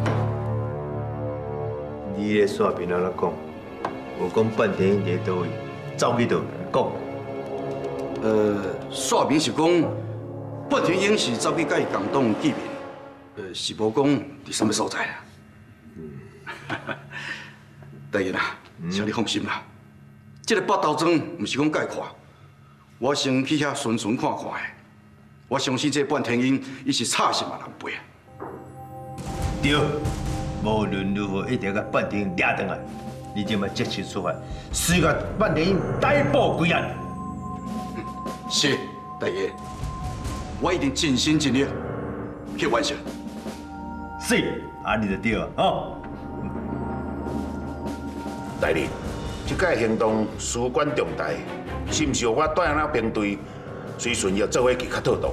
Speaker 21: 你的线片安怎讲？有讲半天鹰伫倒位，走去倒讲。
Speaker 19: 说明是讲，半天英是走去甲伊共党见面，是无讲伫什么所在啦。大爷啊，请你放心啦，这个北斗庄唔是讲介看，我先去遐巡巡看看的。我相信这半天英伊是差心嘛难背啊。
Speaker 21: 对，无论如何一定要甲半天英抓回来。你即马即时出发，须甲半天英逮捕归案。
Speaker 19: 是，大爷，我一定尽心尽力去完成。
Speaker 21: 是，安尼就对啊，吼。
Speaker 7: 大人，这届行动事关重大，是毋是由我带咱兵队随顺要做伙去较妥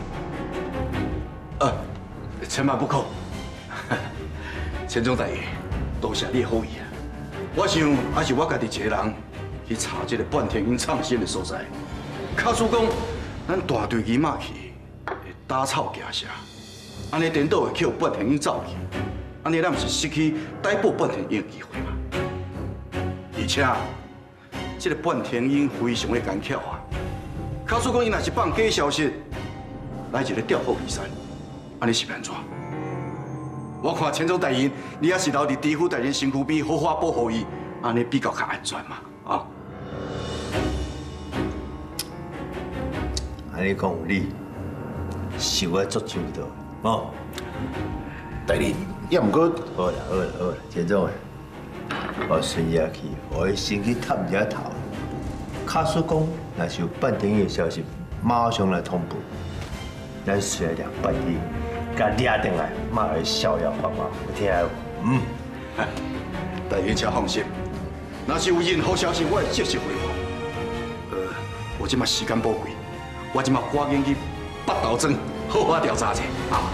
Speaker 7: 当？
Speaker 19: 千万不可！千总大爷，多谢你的好意啊！我想还是我家己一个人去查这个半天鹰藏身的所在。假使讲咱大队人马去，会打草惊蛇，安尼颠倒会去半天鹰走去，安尼咱毋是失去逮捕半天鹰的机会嘛？而且，这个半天鹰非常的干巧啊！假使讲伊若是放假消息，来一个调虎离山，安尼是安怎？我看千总大人，你也是留伫知府大人身躯边，好好保护伊，安尼比较较安全嘛，啊？
Speaker 21: 安尼讲有理，是我足上道，哦。
Speaker 7: 大人，也毋过
Speaker 21: 好啦，田总，我顺夜去，我伊先去探一下头。假使讲若是有半天的消息，马上来通报。咱虽然半天。甲抓回来，嘛会逍遥法外，有听无？
Speaker 19: 大爷请放心，若是有任何消息，我会即时回复。我即马时间宝贵，我即马赶紧去北斗庄好好调查者啊。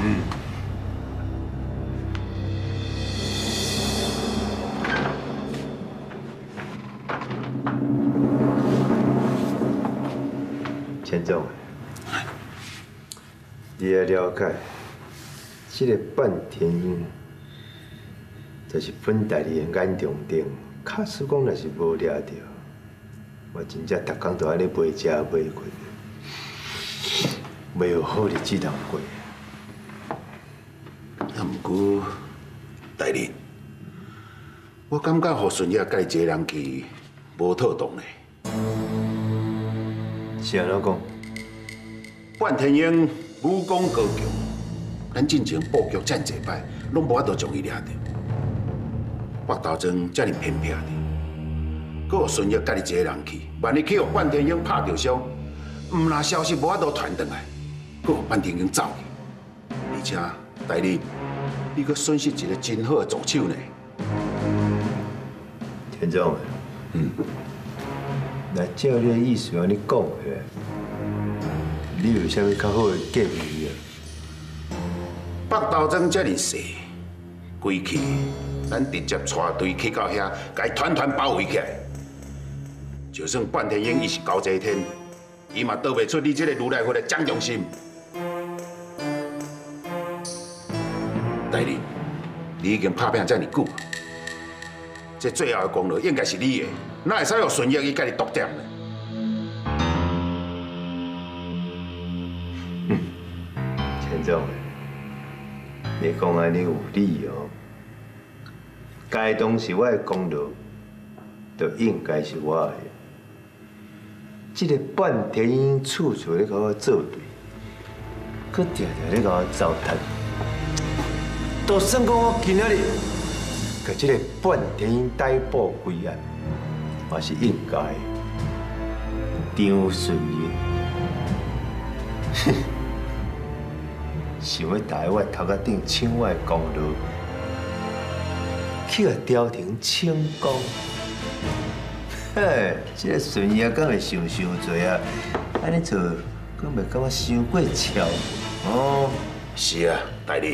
Speaker 21: 钱总，你要了解。这个半天鹰，就是本大理的眼中钉。假使讲若是无抓到，我真正逐工都安尼卖吃卖困，没有好日子通过。
Speaker 7: 也毋过，大人，我感觉何顺也甲伊一个人去无妥当呢。
Speaker 21: 是安怎讲？
Speaker 7: 半天鹰武功高强。咱进前布局真济摆，拢无法度将伊抓到。北斗庄遮尔偏僻的，搁有顺业家己一个人去，万一去互半天鹰拍着伤，毋若消息无法度传转来，搁互半天鹰走去。而且大人，你搁损失一个真好的助手呢。
Speaker 21: 田总，那照你的意思安尼讲起来，你有啥物较好的建议啊？
Speaker 7: 北斗庄遮尔细，归去，咱直接带队去到遐，甲伊团团包围起来。就算半天鹰伊是高济天，伊嘛倒袂出你这个如来佛的蒋中心。大人，你已经拍拼遮尔久，这最后的功劳应该是你的，哪会使让顺业伊家己独占呢？
Speaker 21: 钱总。你讲安尼有理哦，该当是我的功劳，就应该是我的。这个半天鹰处处咧甲我作对，佮常常咧甲我糟蹋，都算讲我今仔日甲这个半天鹰逮捕归案，我是应该的。张顺业，哼。想要台我头壳顶抢我的功劳，去互朝廷清功。嘿，这个顺业敢会想伤多啊？安尼做，敢袂感觉伤过巧？哦，
Speaker 7: 是啊，大人。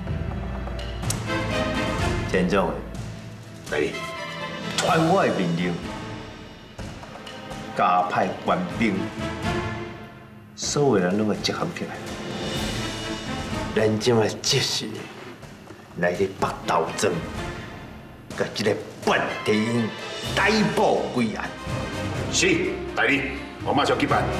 Speaker 21: 田总，
Speaker 7: 大人，
Speaker 21: 传我的命令，加派官兵，所有人拢要集合起来。咱今仔即时来去北斗庄，甲这个半天鹰逮捕归案。
Speaker 7: 是，大人。 我马上去办。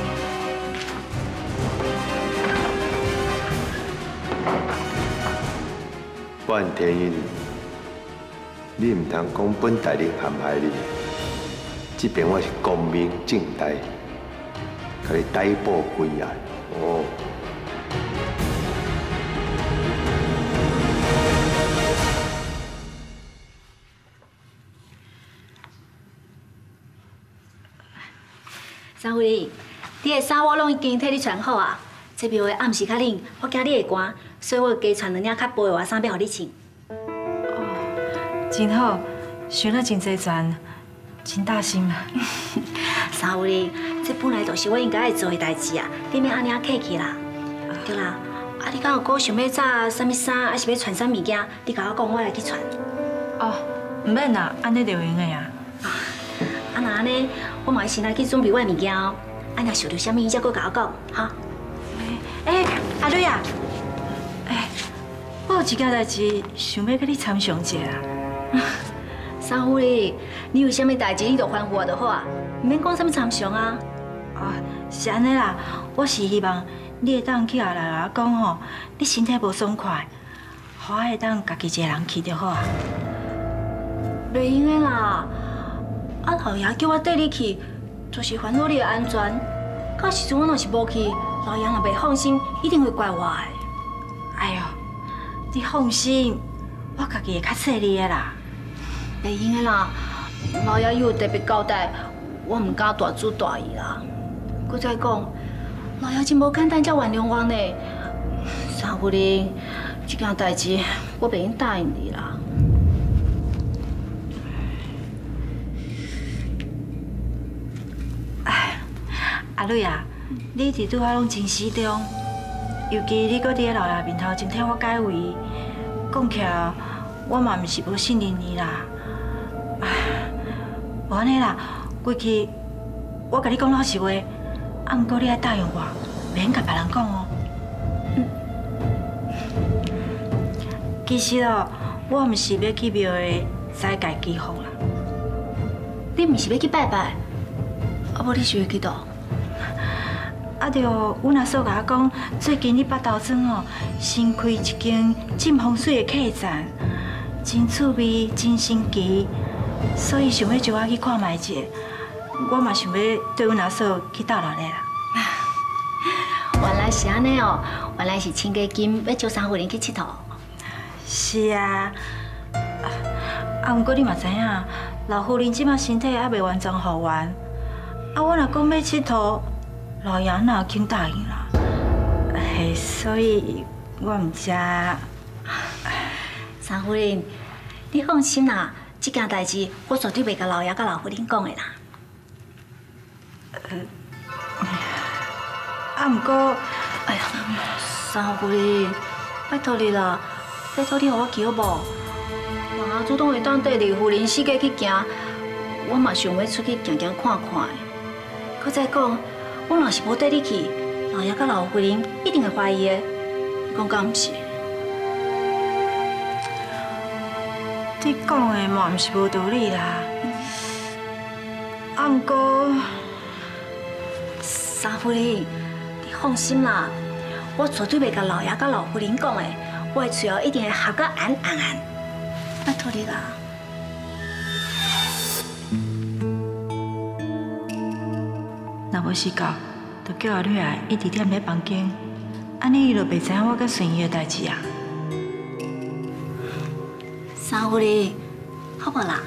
Speaker 21: 万天英，你唔通讲本大人陷害你，这边我是光明正大，甲你逮捕归案。哦。
Speaker 13: 三惠，你的衫我拢已经替你穿好啊。这边的暗时较冷，我惊你会寒，所以我加穿2领较薄的外衫要互你穿。
Speaker 14: 真好，想了真侪全，真大心啊。
Speaker 13: 三惠，这本来就是我应该会做的代志啊，你免安尼客气啦。对啦，啊，你敢有搁想要炸啥物衫，还是要穿啥物件？你甲我讲，我来去穿。
Speaker 14: 哦，唔免啦，安尼就用的啊。
Speaker 13: 啊，那安尼，我嘛先来去准备我的物件哦。啊，若想到啥物，才搁甲我讲，哈。
Speaker 14: 阿瑞啊，我有一件代志想要跟你参详一下啊。
Speaker 13: 三惠，你有啥物代志，你就吩咐我就好啊，唔免讲啥物参详啊。
Speaker 14: 是安尼啦，我是希望你会当去后来讲吼，你身体无爽快，互我会当家己一个人去就好啊。
Speaker 13: 袂用的啦，啊老爷叫我缀你去，就是烦恼你的安全。到时阵我若是无去，老爷若袂放心，一定会怪我的。
Speaker 14: 哎呦，你放心，我家己会较细腻的啦。
Speaker 13: 袂用的啦，老爷有特别交代，我唔敢大主大意啦。搁再讲，老爷真无简单，才原谅我呢。三夫人，这件代志我袂用答应你啦。
Speaker 14: 阿瑞啊，你一直拄好拢真始终，尤其你搁伫咧老爷面头前替我解围，讲起来我嘛毋是无信任你啦。无安尼啦，过去我甲你讲老实话，啊，毋过你爱答应我，免甲别人讲哦。其实哦，我毋是要去庙的斋戒祈福啦。
Speaker 13: 你毋是要去拜拜？啊，无你是要去倒？
Speaker 14: 啊，着阮阿嫂甲我讲，最近你北投庄哦，新开一间真风水的客栈，真趣味，真神奇，所以想要招我去看卖者。我嘛想要对阮阿嫂去斗落来啦。
Speaker 13: 原来是安尼哦，原来是请假金要招三夫人去佚佗。
Speaker 14: 是啊，毋过你嘛知影，老夫人即摆身体还未完全复原，啊，我若讲要佚佗。老爷哪肯答应啦？所以我唔知。
Speaker 13: 三夫人，你放心啦，这件代志我绝对袂甲老爷甲老夫人讲的啦。
Speaker 14: 毋过，
Speaker 13: 哎呀，三夫人，拜托你啦，拜托你互我求无？若阿主动会当缀李夫人四界去行，我嘛想要出去行行看看的。搁再讲。我若是无缀你去，老爷甲老夫人一定会怀疑的。你讲敢毋是？
Speaker 14: 你讲的嘛毋是无道理啦。啊，毋过
Speaker 13: 三夫人，你放心啦，我绝对袂甲老爷甲老夫人讲的，我的嘴一定会合甲安。拜托你啦。
Speaker 14: 若无时到，就叫阿女啊一直踮咧房间，安尼伊就袂知影我甲顺伊的代志啊。
Speaker 13: 三夫人，好无啦？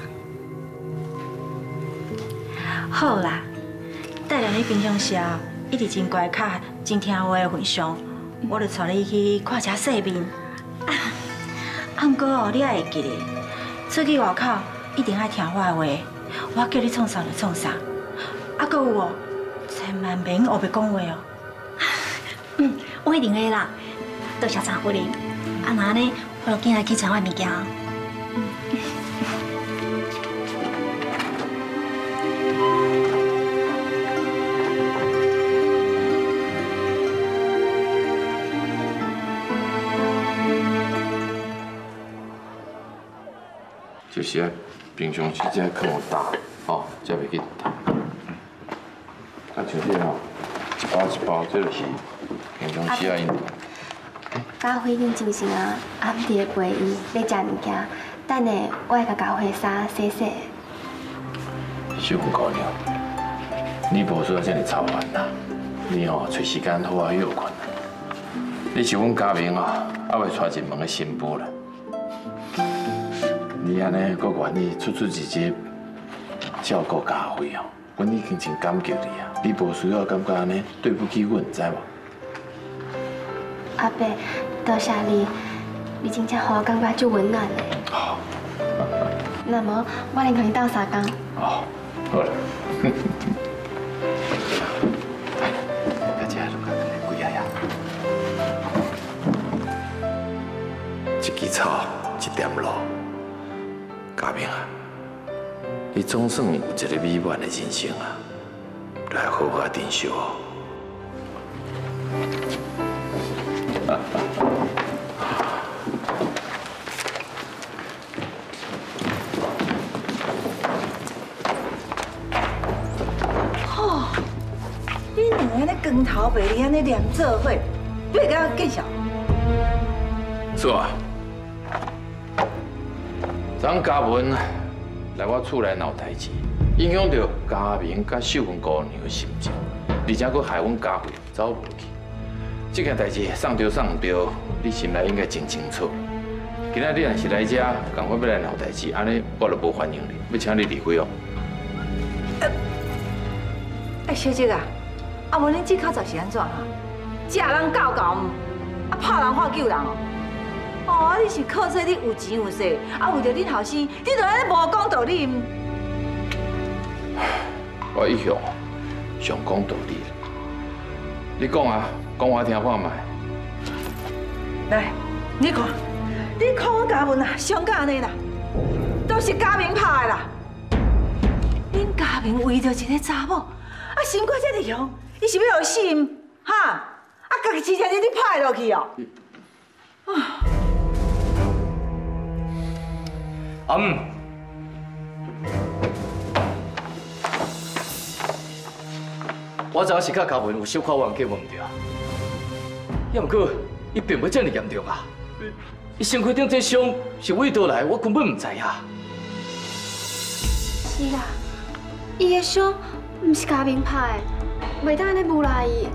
Speaker 14: 好啦，带来你平常时啊，一直真乖巧、真听话的份上，我就带你去看一下世面。啊，毋过哦，你也会记得，出去外口一定爱听我的话，我叫你创啥就创啥。啊，搁有哦。千万免胡白讲话哦。
Speaker 13: 我一定会啦。多谢三夫人。啊，那呢，我就紧来去找我的物件。
Speaker 6: 就是啊，平常时才看有大，哦，才袂去读。啊， 像这吼，一包一包，这就是平常时啊因。
Speaker 2: 家辉恁精神啊，暗地陪伊咧食物件，等下我会甲家辉衫洗洗。
Speaker 6: 秀芬姑娘，你无需要这么操烦啦，你找时间好好休困。你是阮家明还未娶进门的新妇啦。你安尼阁愿意出入日照顾家辉阮已经真感激你啊！你无需要感觉安尼对不起阮，知无？
Speaker 2: 阿伯，多谢你，你真正让我感觉足温暖的。
Speaker 6: 好。
Speaker 2: 那么，我来同你斗相共。
Speaker 6: 好，好了。大家拢甲过来跪下。一枝草，一点露。家明啊，你总算有一个美满的人生啊，来好好珍惜哦。
Speaker 14: 哦，你两个咧光头白脸安尼连做伙，你会甲继续？
Speaker 6: 是啊。昨嘉文来我厝内闹代志，影响到嘉明甲秀芬姑娘的心情，而且佫害阮家慧走无去。这件代志送对送唔对，你心内应该真清楚。今仔你若是来遮，赶快要来闹代志，安尼我就无欢迎你，要请你离开哦。
Speaker 14: 小姐啊，啊无恁这口罩是安怎啊？食人教教，啊拍人话救人哦。哦，你是靠说你有钱有势，啊为着恁后生，你就安尼无讲道理。
Speaker 6: 我一向上讲道理。你讲啊，讲我听看卖。
Speaker 14: 来，你看我家文啊，伤到安尼啦，都是家明拍的啦。恁家明为着一个查某，啊心肝这么凶，伊是要有心哈？啊，家己直接你拍落去哦。啊！
Speaker 4: 我知影是甲嘉文有小可冤家无唔对，也毋过伊并无这么严重啊。伊身躯顶这伤是为倒来，我根本唔知影。
Speaker 2: 是啦，伊的伤唔是家明拍的，袂当安尼诬赖伊。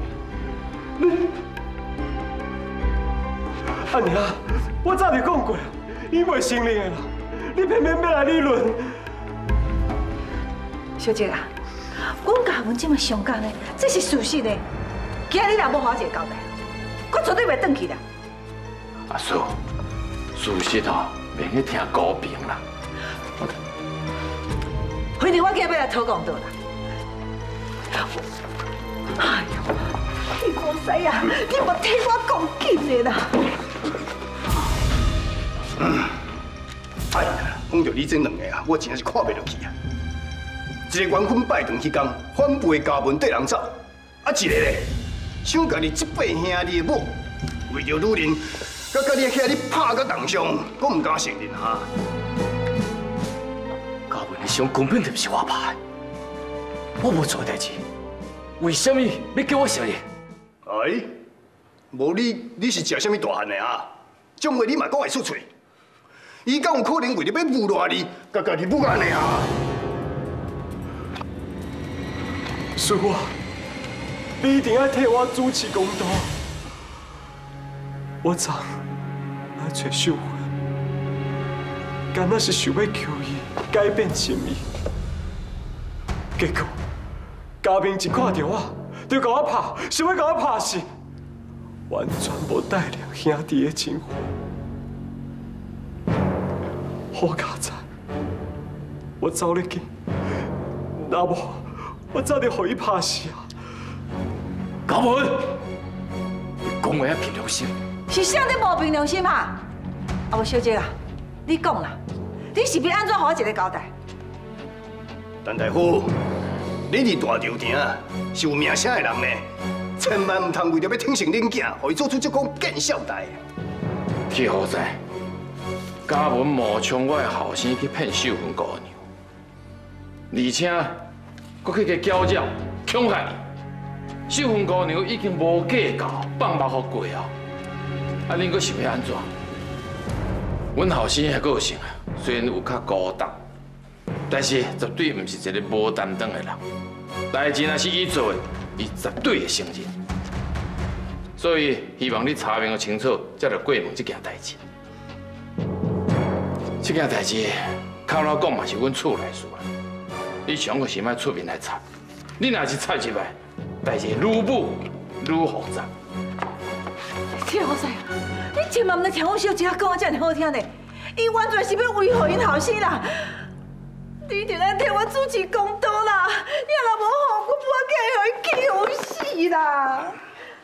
Speaker 3: 阿娘，我早就讲过，伊袂成立的啦，你偏偏要来理论。
Speaker 14: 小姐啊，阮家文这么伤感呢，这是事实呢。今日若无好一个交代，我绝对袂转去啦。
Speaker 6: 阿叔，事实免去听高评啦。
Speaker 14: 反正我今日要来讨公道啦。哎呦，你我知啊，你莫替我讲紧的啦。
Speaker 15: 哎呀，讲到你这两个啊，我真正是看袂落去啊！一个缘分拜堂迄天，反背家门缀人走，啊一个咧，想家己这八兄弟的某，为着女人，甲你遐你拍甲重伤，我唔敢承认哈。
Speaker 4: 嘉文的伤根本就不是我拍的，我无做代志，为什么要叫我承认？
Speaker 15: 哎，无你是食什么大汉的啊？种话你嘛讲会出嘴？伊敢有可能为了要侮辱你，甲家己不安的啊？
Speaker 3: 叔啊，你一定要替我主持公道。我昨来找秀芬，敢若是想要求伊改变心意，结果嘉明一看到我，就甲我拍，想要甲我拍死，完全无带量兄弟的情怀。好佳哉，我走得紧，若无我早就予伊拍死啊！
Speaker 4: 嘉文，你讲话要凭良心。
Speaker 14: 是啥你无凭良心啊？啊无小姐啊，你讲啦，你是要安怎给我一个交代？
Speaker 15: 陈大夫，你伫大朝廷是有名声的人呢，千万唔通为着要挺成恁囝，互伊做出这讲见笑代。
Speaker 6: 铁好在，嘉文冒充我的后生去骗秀芬姑娘，而且佫去个搅扰、恐吓你。 秀芬姑娘已经无计较，放马好过啊！啊，恁阁想要安怎？阮后生还阁有想啊，虽然有较孤单，但是绝对毋是一个无担当的人。代志若是伊做的，伊绝对会承认。所以希望你查明清楚，才着过问这件代志。这件代志，靠老讲嘛是阮厝内事啦。你上个是莫出面来查，你若是插入来，代志愈舞愈复杂。
Speaker 14: 天好势啊！你千万唔能听我小姐讲啊，遮尔好听的，伊完全是要维护因后生啦。你着来替我主持公道啦！你若无好，我不会给伊欺负死啦！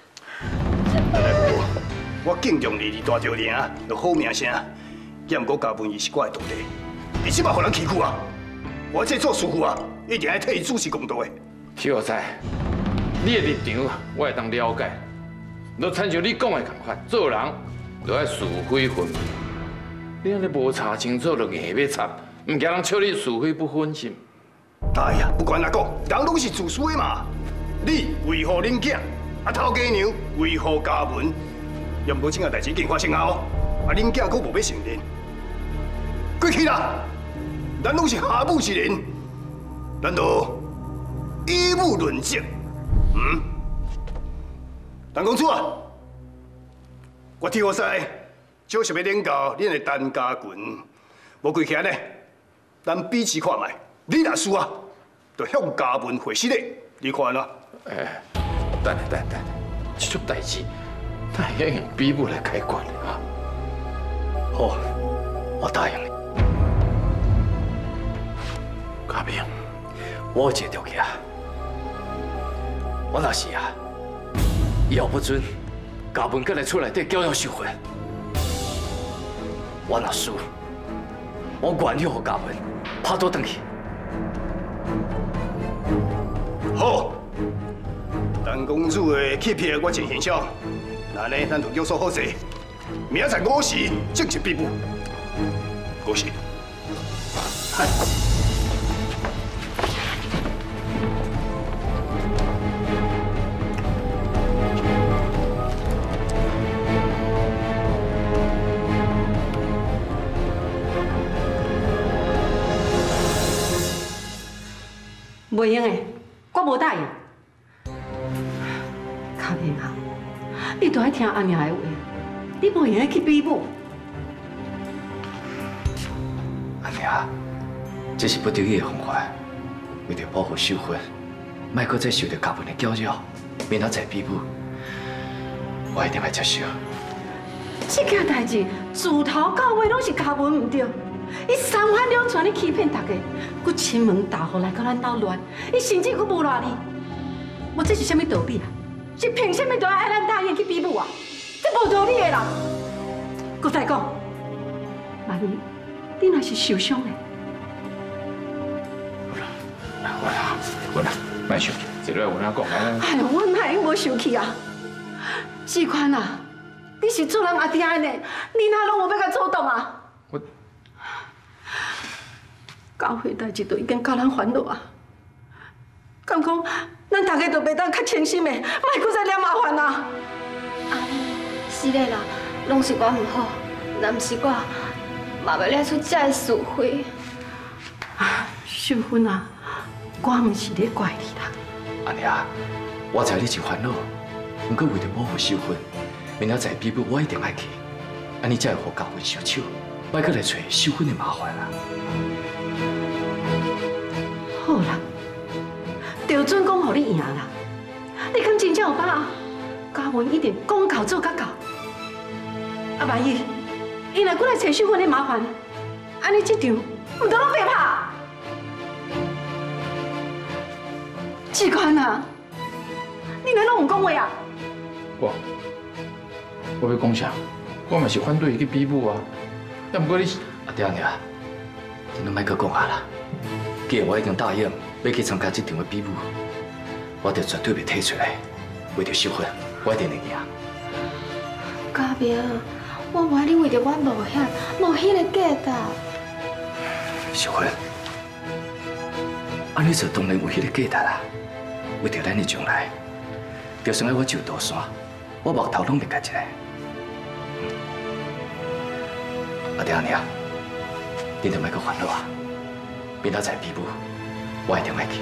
Speaker 15: 我敬重你大条领，就好名声。也毋过嘉文伊是我的徒弟，你即摆互人欺负啊！我这做师傅啊，一定要替伊主持公道的。
Speaker 6: 许学才，你的立场我会当了解，就亲像你讲的同款，做人就要是非分明。你安尼无查清楚，就硬要插，唔惊人笑你是非不分是？
Speaker 15: 哎呀，不管哪个，人拢是自私的嘛。你维护恁囝，啊头家娘维护嘉文，也毋过这件代志已经发生后，啊恁囝佫无要承认。过去啦，咱拢是下母之人，难道以母论责？陈公主啊，我替我师就是要领教恁的陈家群，无过去安尼，咱彼此看卖，你若输啊，就向嘉文回失礼，你看喏。
Speaker 6: 等，这种代志，咱会用比武来解决的啊。
Speaker 4: 好，我答应你。嘉明，我有一个条件，我若是啊，以后不准嘉文搁来厝内底教养秀芬。我若输，我愿意让嘉文拍倒转去。
Speaker 15: 好，陈公主的欺骗我真现象，那呢，咱就约束好势，明仔载5时正式比武。5时。
Speaker 5: 袂用的，我无答应。嘉明啊，你都爱听阿娘的话，你无用去比武。
Speaker 4: 阿娘，这是不得已的方法，为了保护秀芬，莫搁再受到嘉文的搅扰，明仔载比武，我一定会接受。
Speaker 5: 这件代志自头到尾拢是嘉文唔对。伊三番两传，你欺骗大家，佮亲门大户来到咱兜乱，伊甚至佮无赖你，我这是啥物道理啊？是凭啥物都要爱咱答应去比武啊？这无道理的啦！佮再讲，万一你若是受伤的，
Speaker 6: 我啦，莫生气，这个有哪讲啊？
Speaker 5: 哎呦，我哪会无生气啊？志宽啊，你是做人阿爹的，你哪拢有要甲做动啊？教会代志都已经教咱烦恼啊！敢讲咱大家都袂当较清心的，莫搁再惹麻烦啊！
Speaker 2: 是的啦，拢是我唔好，若唔是我，嘛袂惹出这个是非。
Speaker 5: 秀芬啊，我唔是咧怪你啦。
Speaker 4: 阿娘，我知你真烦恼，不过为了保护秀芬，明仔载比武我一定爱去，安尼才会互嘉文受手，莫搁来找秀芬的麻烦啦。
Speaker 5: 好啦，就准讲，互你赢啦。你敢真正有把握？嘉文一定讲到做到到。啊，万一伊若过来找秀芬的麻烦，安尼这场唔得拢白拍。志宽啊，你哪拢唔讲话啊？
Speaker 6: 我要讲啥？我嘛是反对伊去比武啊。要不过你
Speaker 4: 阿爹娘，你莫搁讲啊啦。既然我已经答应要去参加这场的比武，我就绝对袂退出来。为着秀芬，我一定会赢。
Speaker 2: 嘉明，我无爱你为着我冒险，冒迄个价值。
Speaker 4: 秀芬，安尼做当然有迄个价值啦。为着咱的将来， 就算我上刀山，我目头拢袂夹一个。阿爹阿娘，你着莫阁烦恼啊！明仔载比武，我一定会去。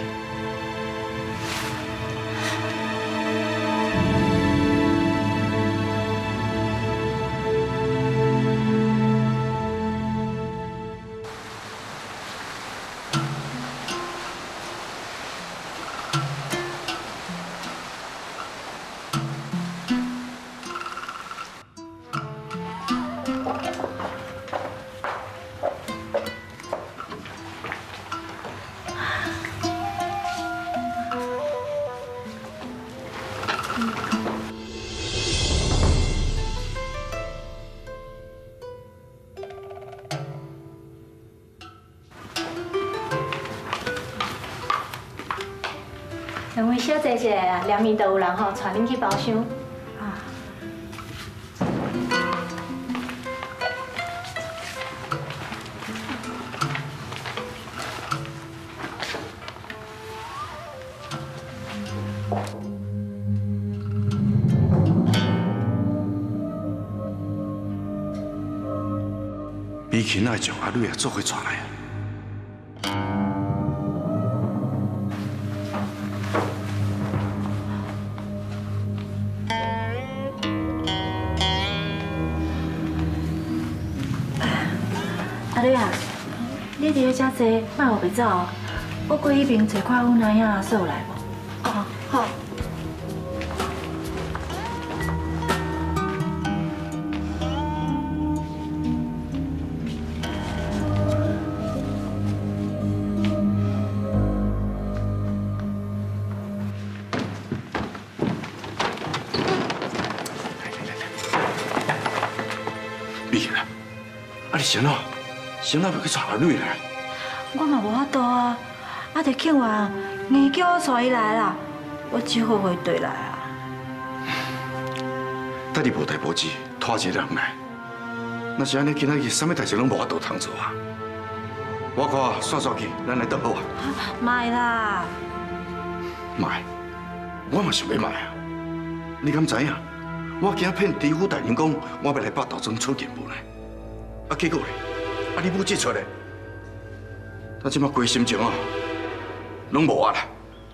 Speaker 11: 两位小姐姐啊，连面都有人吼带恁去包厢。啊。
Speaker 19: 美琴爱将阿蕊做伙带来。
Speaker 11: 阿蕊啊，你伫咧遮坐，莫后袂走哦。我过迄边找看阮阿兄阿嫂来无？哦，好。
Speaker 19: 美琴啊，啊你先哦。 先那要去带阿蕊来，
Speaker 11: 我嘛无法度啊！啊，得庆王硬叫我带伊来啦，我只好回对来啊。
Speaker 19: 等你无代无志，拖一个人来，那是安尼，今仔日啥物代志拢无法度通做啊！我看算算去，咱来转好啊。
Speaker 11: 卖啦！
Speaker 19: 卖，我嘛想要卖啊！你敢知影？我今骗知府大人讲，我要来北投庄出任务呢，啊结果咧？ 啊！你母这出来，他即马规心情哦，拢无啊啦！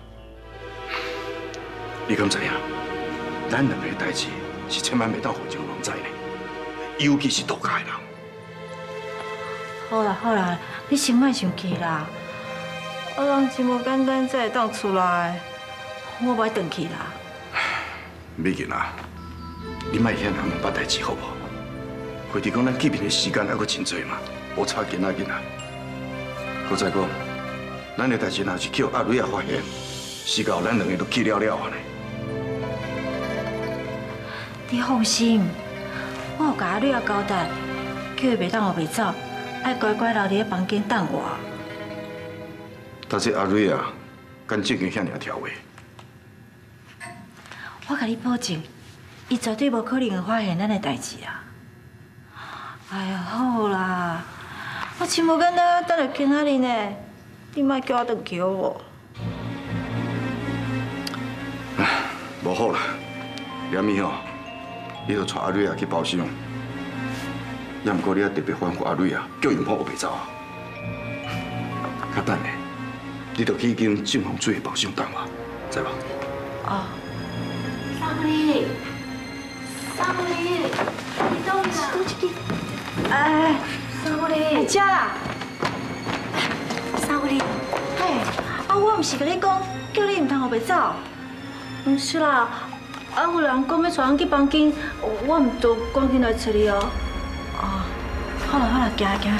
Speaker 19: 你敢知影？咱两个代志是千万袂当互前人知呢，尤其是杜家的人。
Speaker 11: 好啦好啦，你先莫生气啦。我人真无简单才会当出来，我袂回去啦。
Speaker 19: 美琴啊，你莫遐人把代志好无？或者讲咱见面的时间还阁真多嘛。 无差紧啊！搁再讲，咱的代志若是叫阿蕊也发现，死到咱两个都去了了啊呢。
Speaker 11: 你放心，我有甲阿蕊也交代，叫伊袂当后袂走，爱乖乖留伫咧房间等我。
Speaker 19: 但是阿蕊啊，敢正经遐尔条话，
Speaker 11: 我甲你保证，伊绝对无可能会发现咱的代志啊！哎呀，好啦。 我真无简单，等到今仔日呢，你莫叫我回去好无？
Speaker 19: 唉，无好啦，连咪吼，你著带阿蕊啊去包厢，也毋过你也特别吩咐阿蕊啊，叫永芳后袂走啊。较等下，你著去迄间正风水的包厢等我，知无？
Speaker 11: 哦。三里，你到哪？都去。哎。 沙狐狸，来吃啦！沙狐狸，嘿，啊，我毋是甲你讲，叫你唔通后袂走。毋是啦，啊，有人讲要带咱去房间，我毋就赶紧来找你哦。哦，好啦好啦，行行。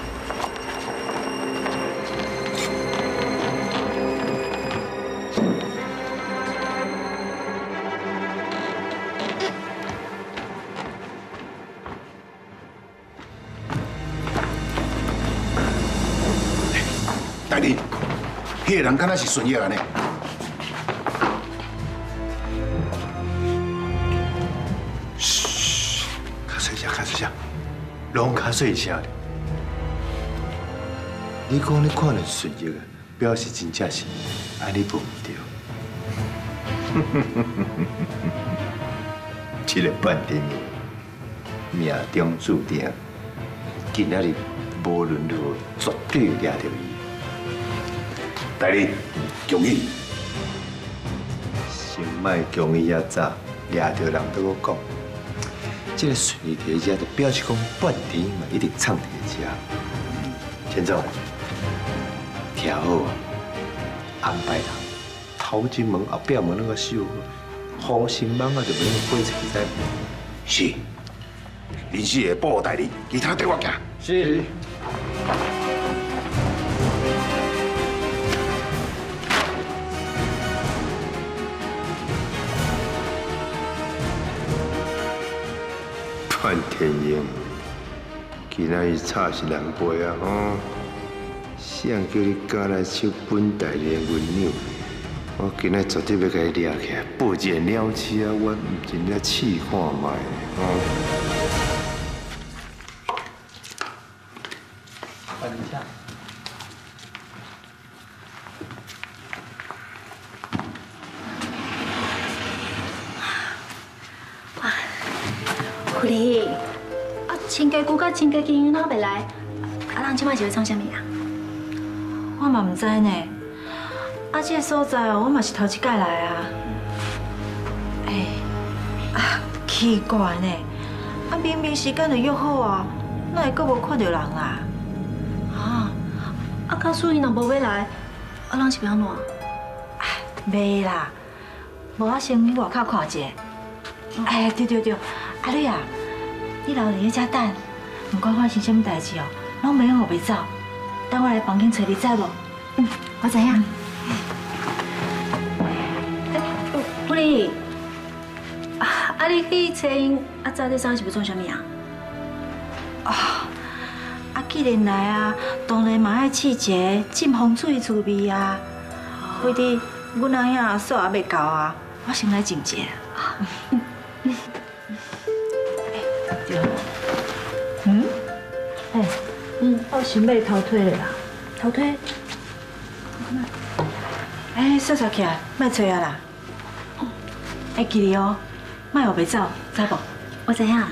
Speaker 7: 大弟，迄个人敢若是孙叶安尼？
Speaker 21: 嘘，较细声，较细声，拢较细声。你讲你看到孙叶啊，表示真正是安尼分唔对。 这个半天命中注定，今仔日无论如何绝对抓到伊。大人，恭喜！先莫恭喜遐早，抓到人对我讲，这个顺利提车就表示讲半天嘛一定唱提车。田总，听好啊，安排人头前门、后壁门那个守好，好心忙啊就免火出在。是，林师爷保护大人，其他对我行。是。潘天英，今仔日吵是人背啊吼！谁人叫你敢来收本大人的银两？我今仔绝对要甲你抓起来，报一个了事啊！我唔真正试看卖吼。等一下。
Speaker 13: 狐狸，啊，亲家姑甲亲家囡哪袂来？啊，人即摆是要创啥物啊？
Speaker 14: 我嘛唔知呢。啊，这个所在哦，我嘛是头一届来啊。奇怪呢，啊，明明时间就约好啊，哪会阁无看到人啊？
Speaker 13: 啊，假使伊若无要来，啊，人是要安怎？
Speaker 14: 袂啦，无我先去外口看一下。对，阿丽啊，你留伫遐遮等，不管发生什么代志哦，拢袂用袂走。等我来房间找你，知无？
Speaker 13: 我知影。狐狸，啊，你去找因，啊，早起上是要做啥物啊？
Speaker 14: 既然来啊，当然嘛爱试一个浸风水滋味啊。为伫阮阿兄阿嫂还袂到啊，我先来浸一下。我想买头腿了啦。头腿？刷起来，莫找啊啦。记哩哦，莫后袂走，知无？
Speaker 13: 我知影。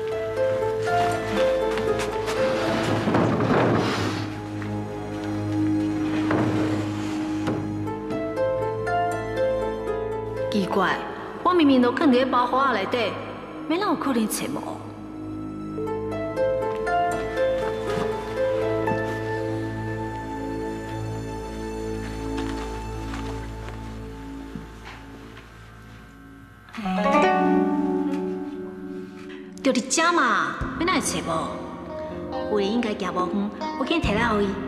Speaker 13: 奇怪，我明明都放伫包袱仔内底，免哪有可能找无？就伫遮嘛，要哪会找无？有人应该行无远，我紧摕来互伊。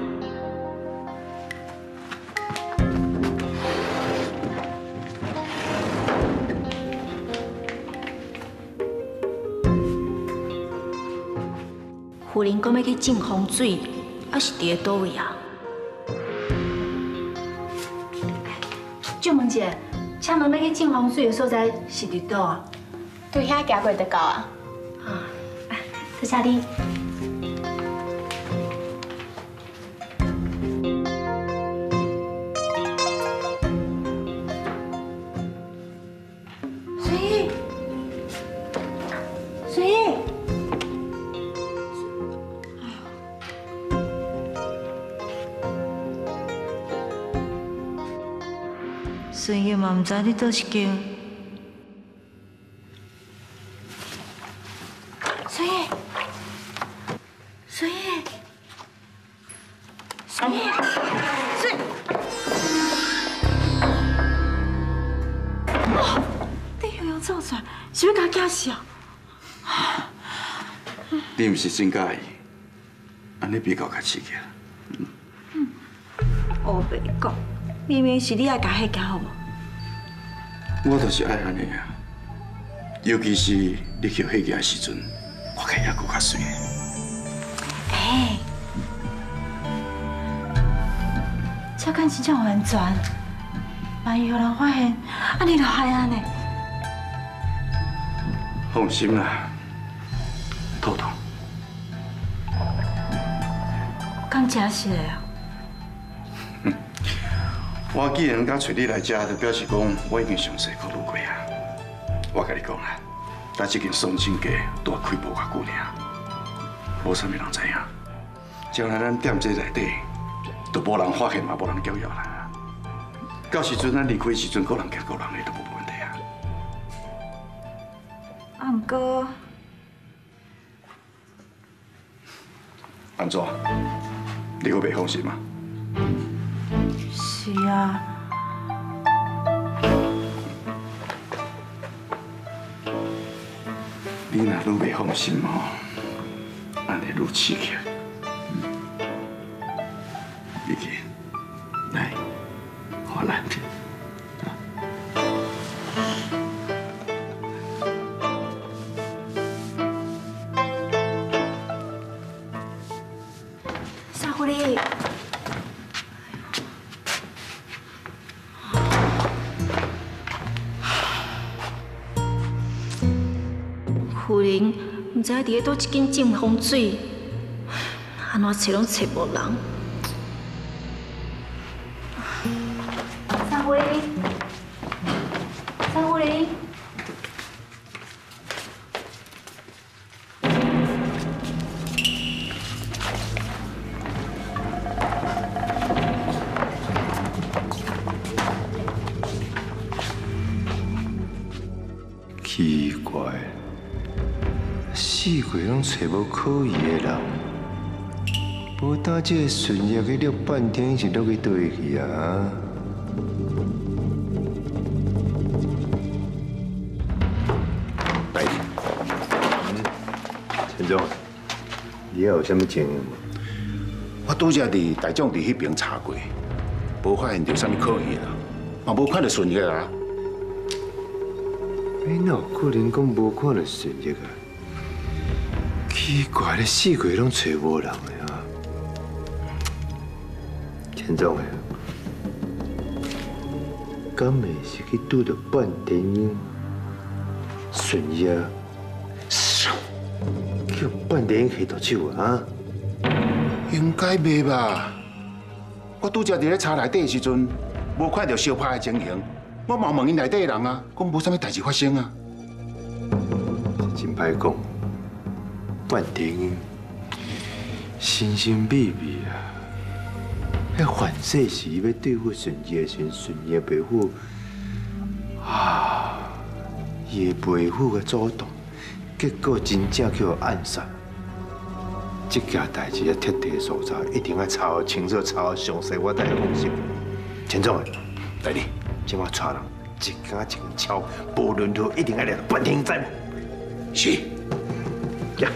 Speaker 13: 夫人讲要去浸风水，啊是伫个倒位啊？就问者，请问要去浸风水的所在是伫倒啊？
Speaker 2: 对遐行过就到啊。
Speaker 13: 多谢你。
Speaker 14: 孙爷嘛唔知你倒是叫。孙爷，孙爷，孙爷，孙，你又要走出来，是要甲我惊死啊？
Speaker 19: 你唔是真介意，安尼比较较刺激啦。
Speaker 14: 我袂讲，明明是你爱甲迄家好无？
Speaker 19: 我就是爱安尼啊，尤其是你捡迄件的时阵，我看也搁较水。
Speaker 14: 这敢真正有安全，万一有人发现，安尼就害咱呢。
Speaker 19: 放心啦，透透。
Speaker 14: 敢真是的啊？
Speaker 19: 我既然敢找你来遮，就表示讲我已经详细考虑过啊。我甲你讲啊，咱这间送亲家大开无偌久尔，无啥物人知影。将来咱店这内底，都无人发现嘛，无人叫摇啦。到时阵咱离开时阵，个人惊个人的都无问题啊。
Speaker 13: 啊，毋过，
Speaker 19: 安怎？你会袂放心吗？
Speaker 13: 是啊。
Speaker 19: 你若愈袂放心吼，安尼愈刺激。玉琪，来，我来。
Speaker 13: 小狐狸。夫人，唔知伫咧倒一间种风水，安怎找拢找无人。小狐狸，小狐狸。
Speaker 21: 奇怪，四季拢找无可疑的人，无当这个顺业去录半天是录去倒去啊？
Speaker 7: 来，
Speaker 21: 陈总，你还有啥物建议无？
Speaker 7: 我拄则伫大将伫迄边查过，无发现着啥物可疑的，嘛无看到顺业啊。
Speaker 21: 你哪有可能讲无看到顺业啊？奇怪咧，四季拢找无人的啊！陈总诶，敢会是去拄到半天英、顺业，叫半天英下毒手啊？
Speaker 7: 应该袂吧？我拄则伫咧查内底的时阵，无看到相拍的情形。我嘛问因内底的人啊，讲无啥物代志发生啊。
Speaker 21: 真歹讲，半天英神神秘秘啊！迄反世时要对付顺业时，顺业背后啊，伊的背后嘅主动，结果真正叫暗杀。这件代志嘅彻底所在，一定要查好清楚，查好详细，我才会放心。陈总，来你，今晚带人一家一个敲，无论如何一定要来到半天英知无？是。呀。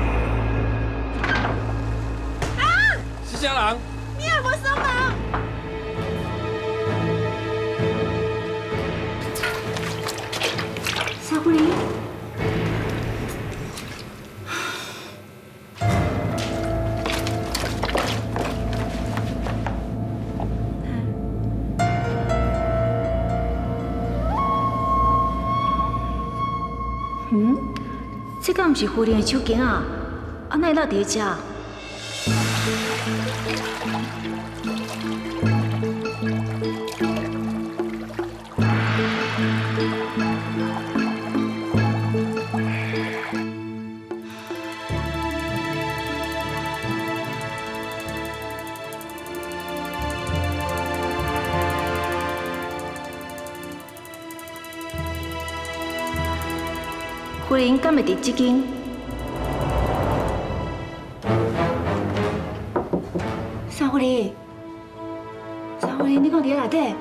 Speaker 18: 啥人？
Speaker 5: 你也无帮忙，
Speaker 13: 这敢毋是夫人的手巾啊？啊，哪会落伫遮？夫人敢会伫这间？三夫人，三夫人，你看伫内底，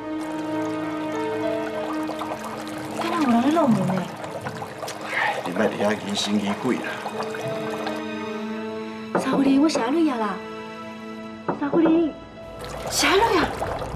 Speaker 13: 敢若有人咧弄门呢？
Speaker 19: 你莫伫遐疑神疑鬼啦！
Speaker 13: 三夫人，我下水啊啦！三夫人，下水啊！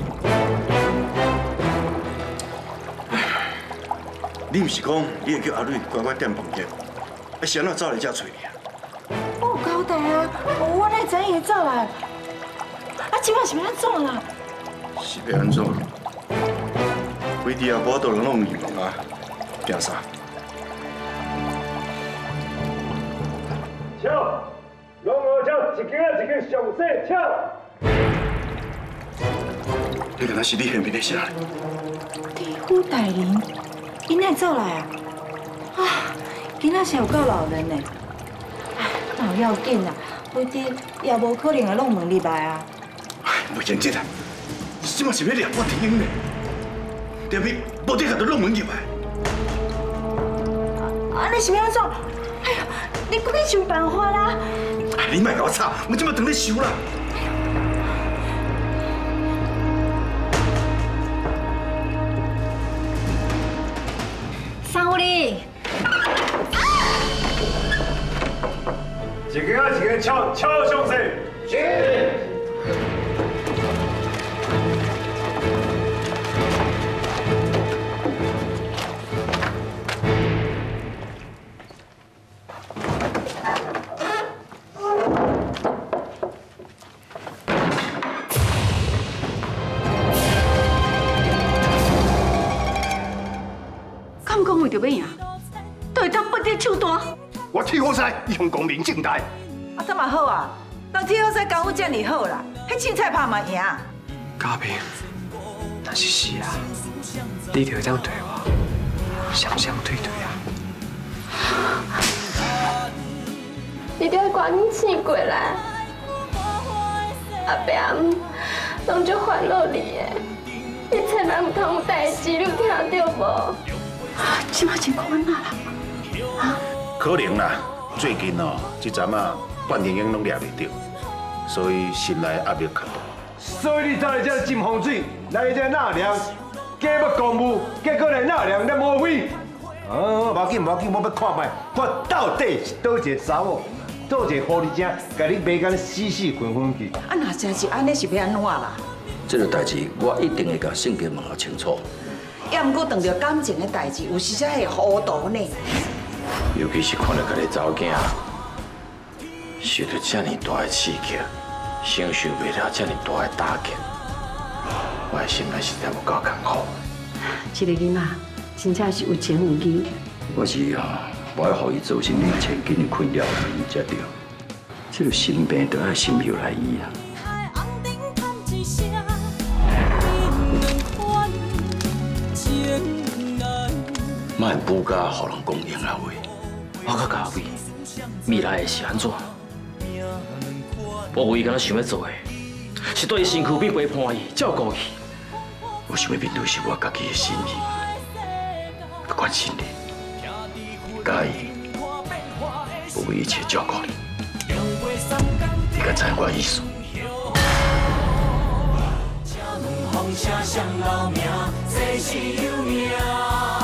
Speaker 19: 你毋是讲你会叫阿蕊乖乖踮房间，是安怎走来遮找你啊？
Speaker 14: 我有交代啊，我哪知伊会走来？啊，即摆是要安怎啦？
Speaker 19: 是要安怎？规地啊，无倒人拢迷茫啊，惊啥？
Speaker 3: 跳，拢学跳一间啊一间上细跳。
Speaker 19: 你敢若是你现面的啥？
Speaker 14: 地府大人，伊哪会走来啊？啊，囡仔是有够老人呢。哎，哪有要紧啦？规地也无可能会弄门入来啊。
Speaker 19: 袂认真啊！即马是要掠我天英呢？连伊无得甲都弄门入来。
Speaker 14: 啊，你是要安怎？哎呀，你赶紧想办法啦！
Speaker 19: 哎，你莫甲我吵，我即马当咧想啦。
Speaker 13: 三夫人，
Speaker 3: 一间啊一间敲上细。是。
Speaker 5: 敢讲为着要赢，就会当不得手段。
Speaker 15: 我铁好赛一向光明正大。
Speaker 14: 啊，这嘛好啊！若铁好赛功夫遮尔好啦，迄凊彩拍嘛赢。
Speaker 3: 嘉平，那是是啊，你就会当对我相相对对啊。
Speaker 2: 你着赶紧醒过来，阿伯拢足烦恼你的，你千万唔通有代志，你有听到无？
Speaker 5: 即马情况安那啦？啊？
Speaker 7: 可能啦，最近哦，这阵啊，半天英拢抓袂到，所以心内压力较大。
Speaker 21: 所以你走来这浸风水，来这纳凉，加要公务，结果来纳凉才无费。无要紧，我要看卖，看到底是倒一个查某，倒一个狐狸精，甲你骂干死死混混去。
Speaker 14: 啊，若真是安尼，是要安怎啦？
Speaker 20: 这个代志我一定会甲圣经问下清楚。
Speaker 14: 也毋过碰到感情的代志，有时才会糊涂呢。
Speaker 20: 尤其是看到家己查某囝受到这么大的刺激，承受不了这么大的打击，我的心内实在有够艰苦。
Speaker 5: 这个囡仔真正是有情有义。
Speaker 20: 我是我要予伊造成你前紧的困扰而才对。这个心病都要心药来医啊。莫补假，互人讲闲话。我较加味，未来会是安怎？我唯一敢若想要做的，是对伊身躯边陪伴伊、照顾伊。我想要面对是我家己的心意，我关心你，介意，我会一切照顾你。你敢知我意思？
Speaker 1: 风车上留名，这是有名。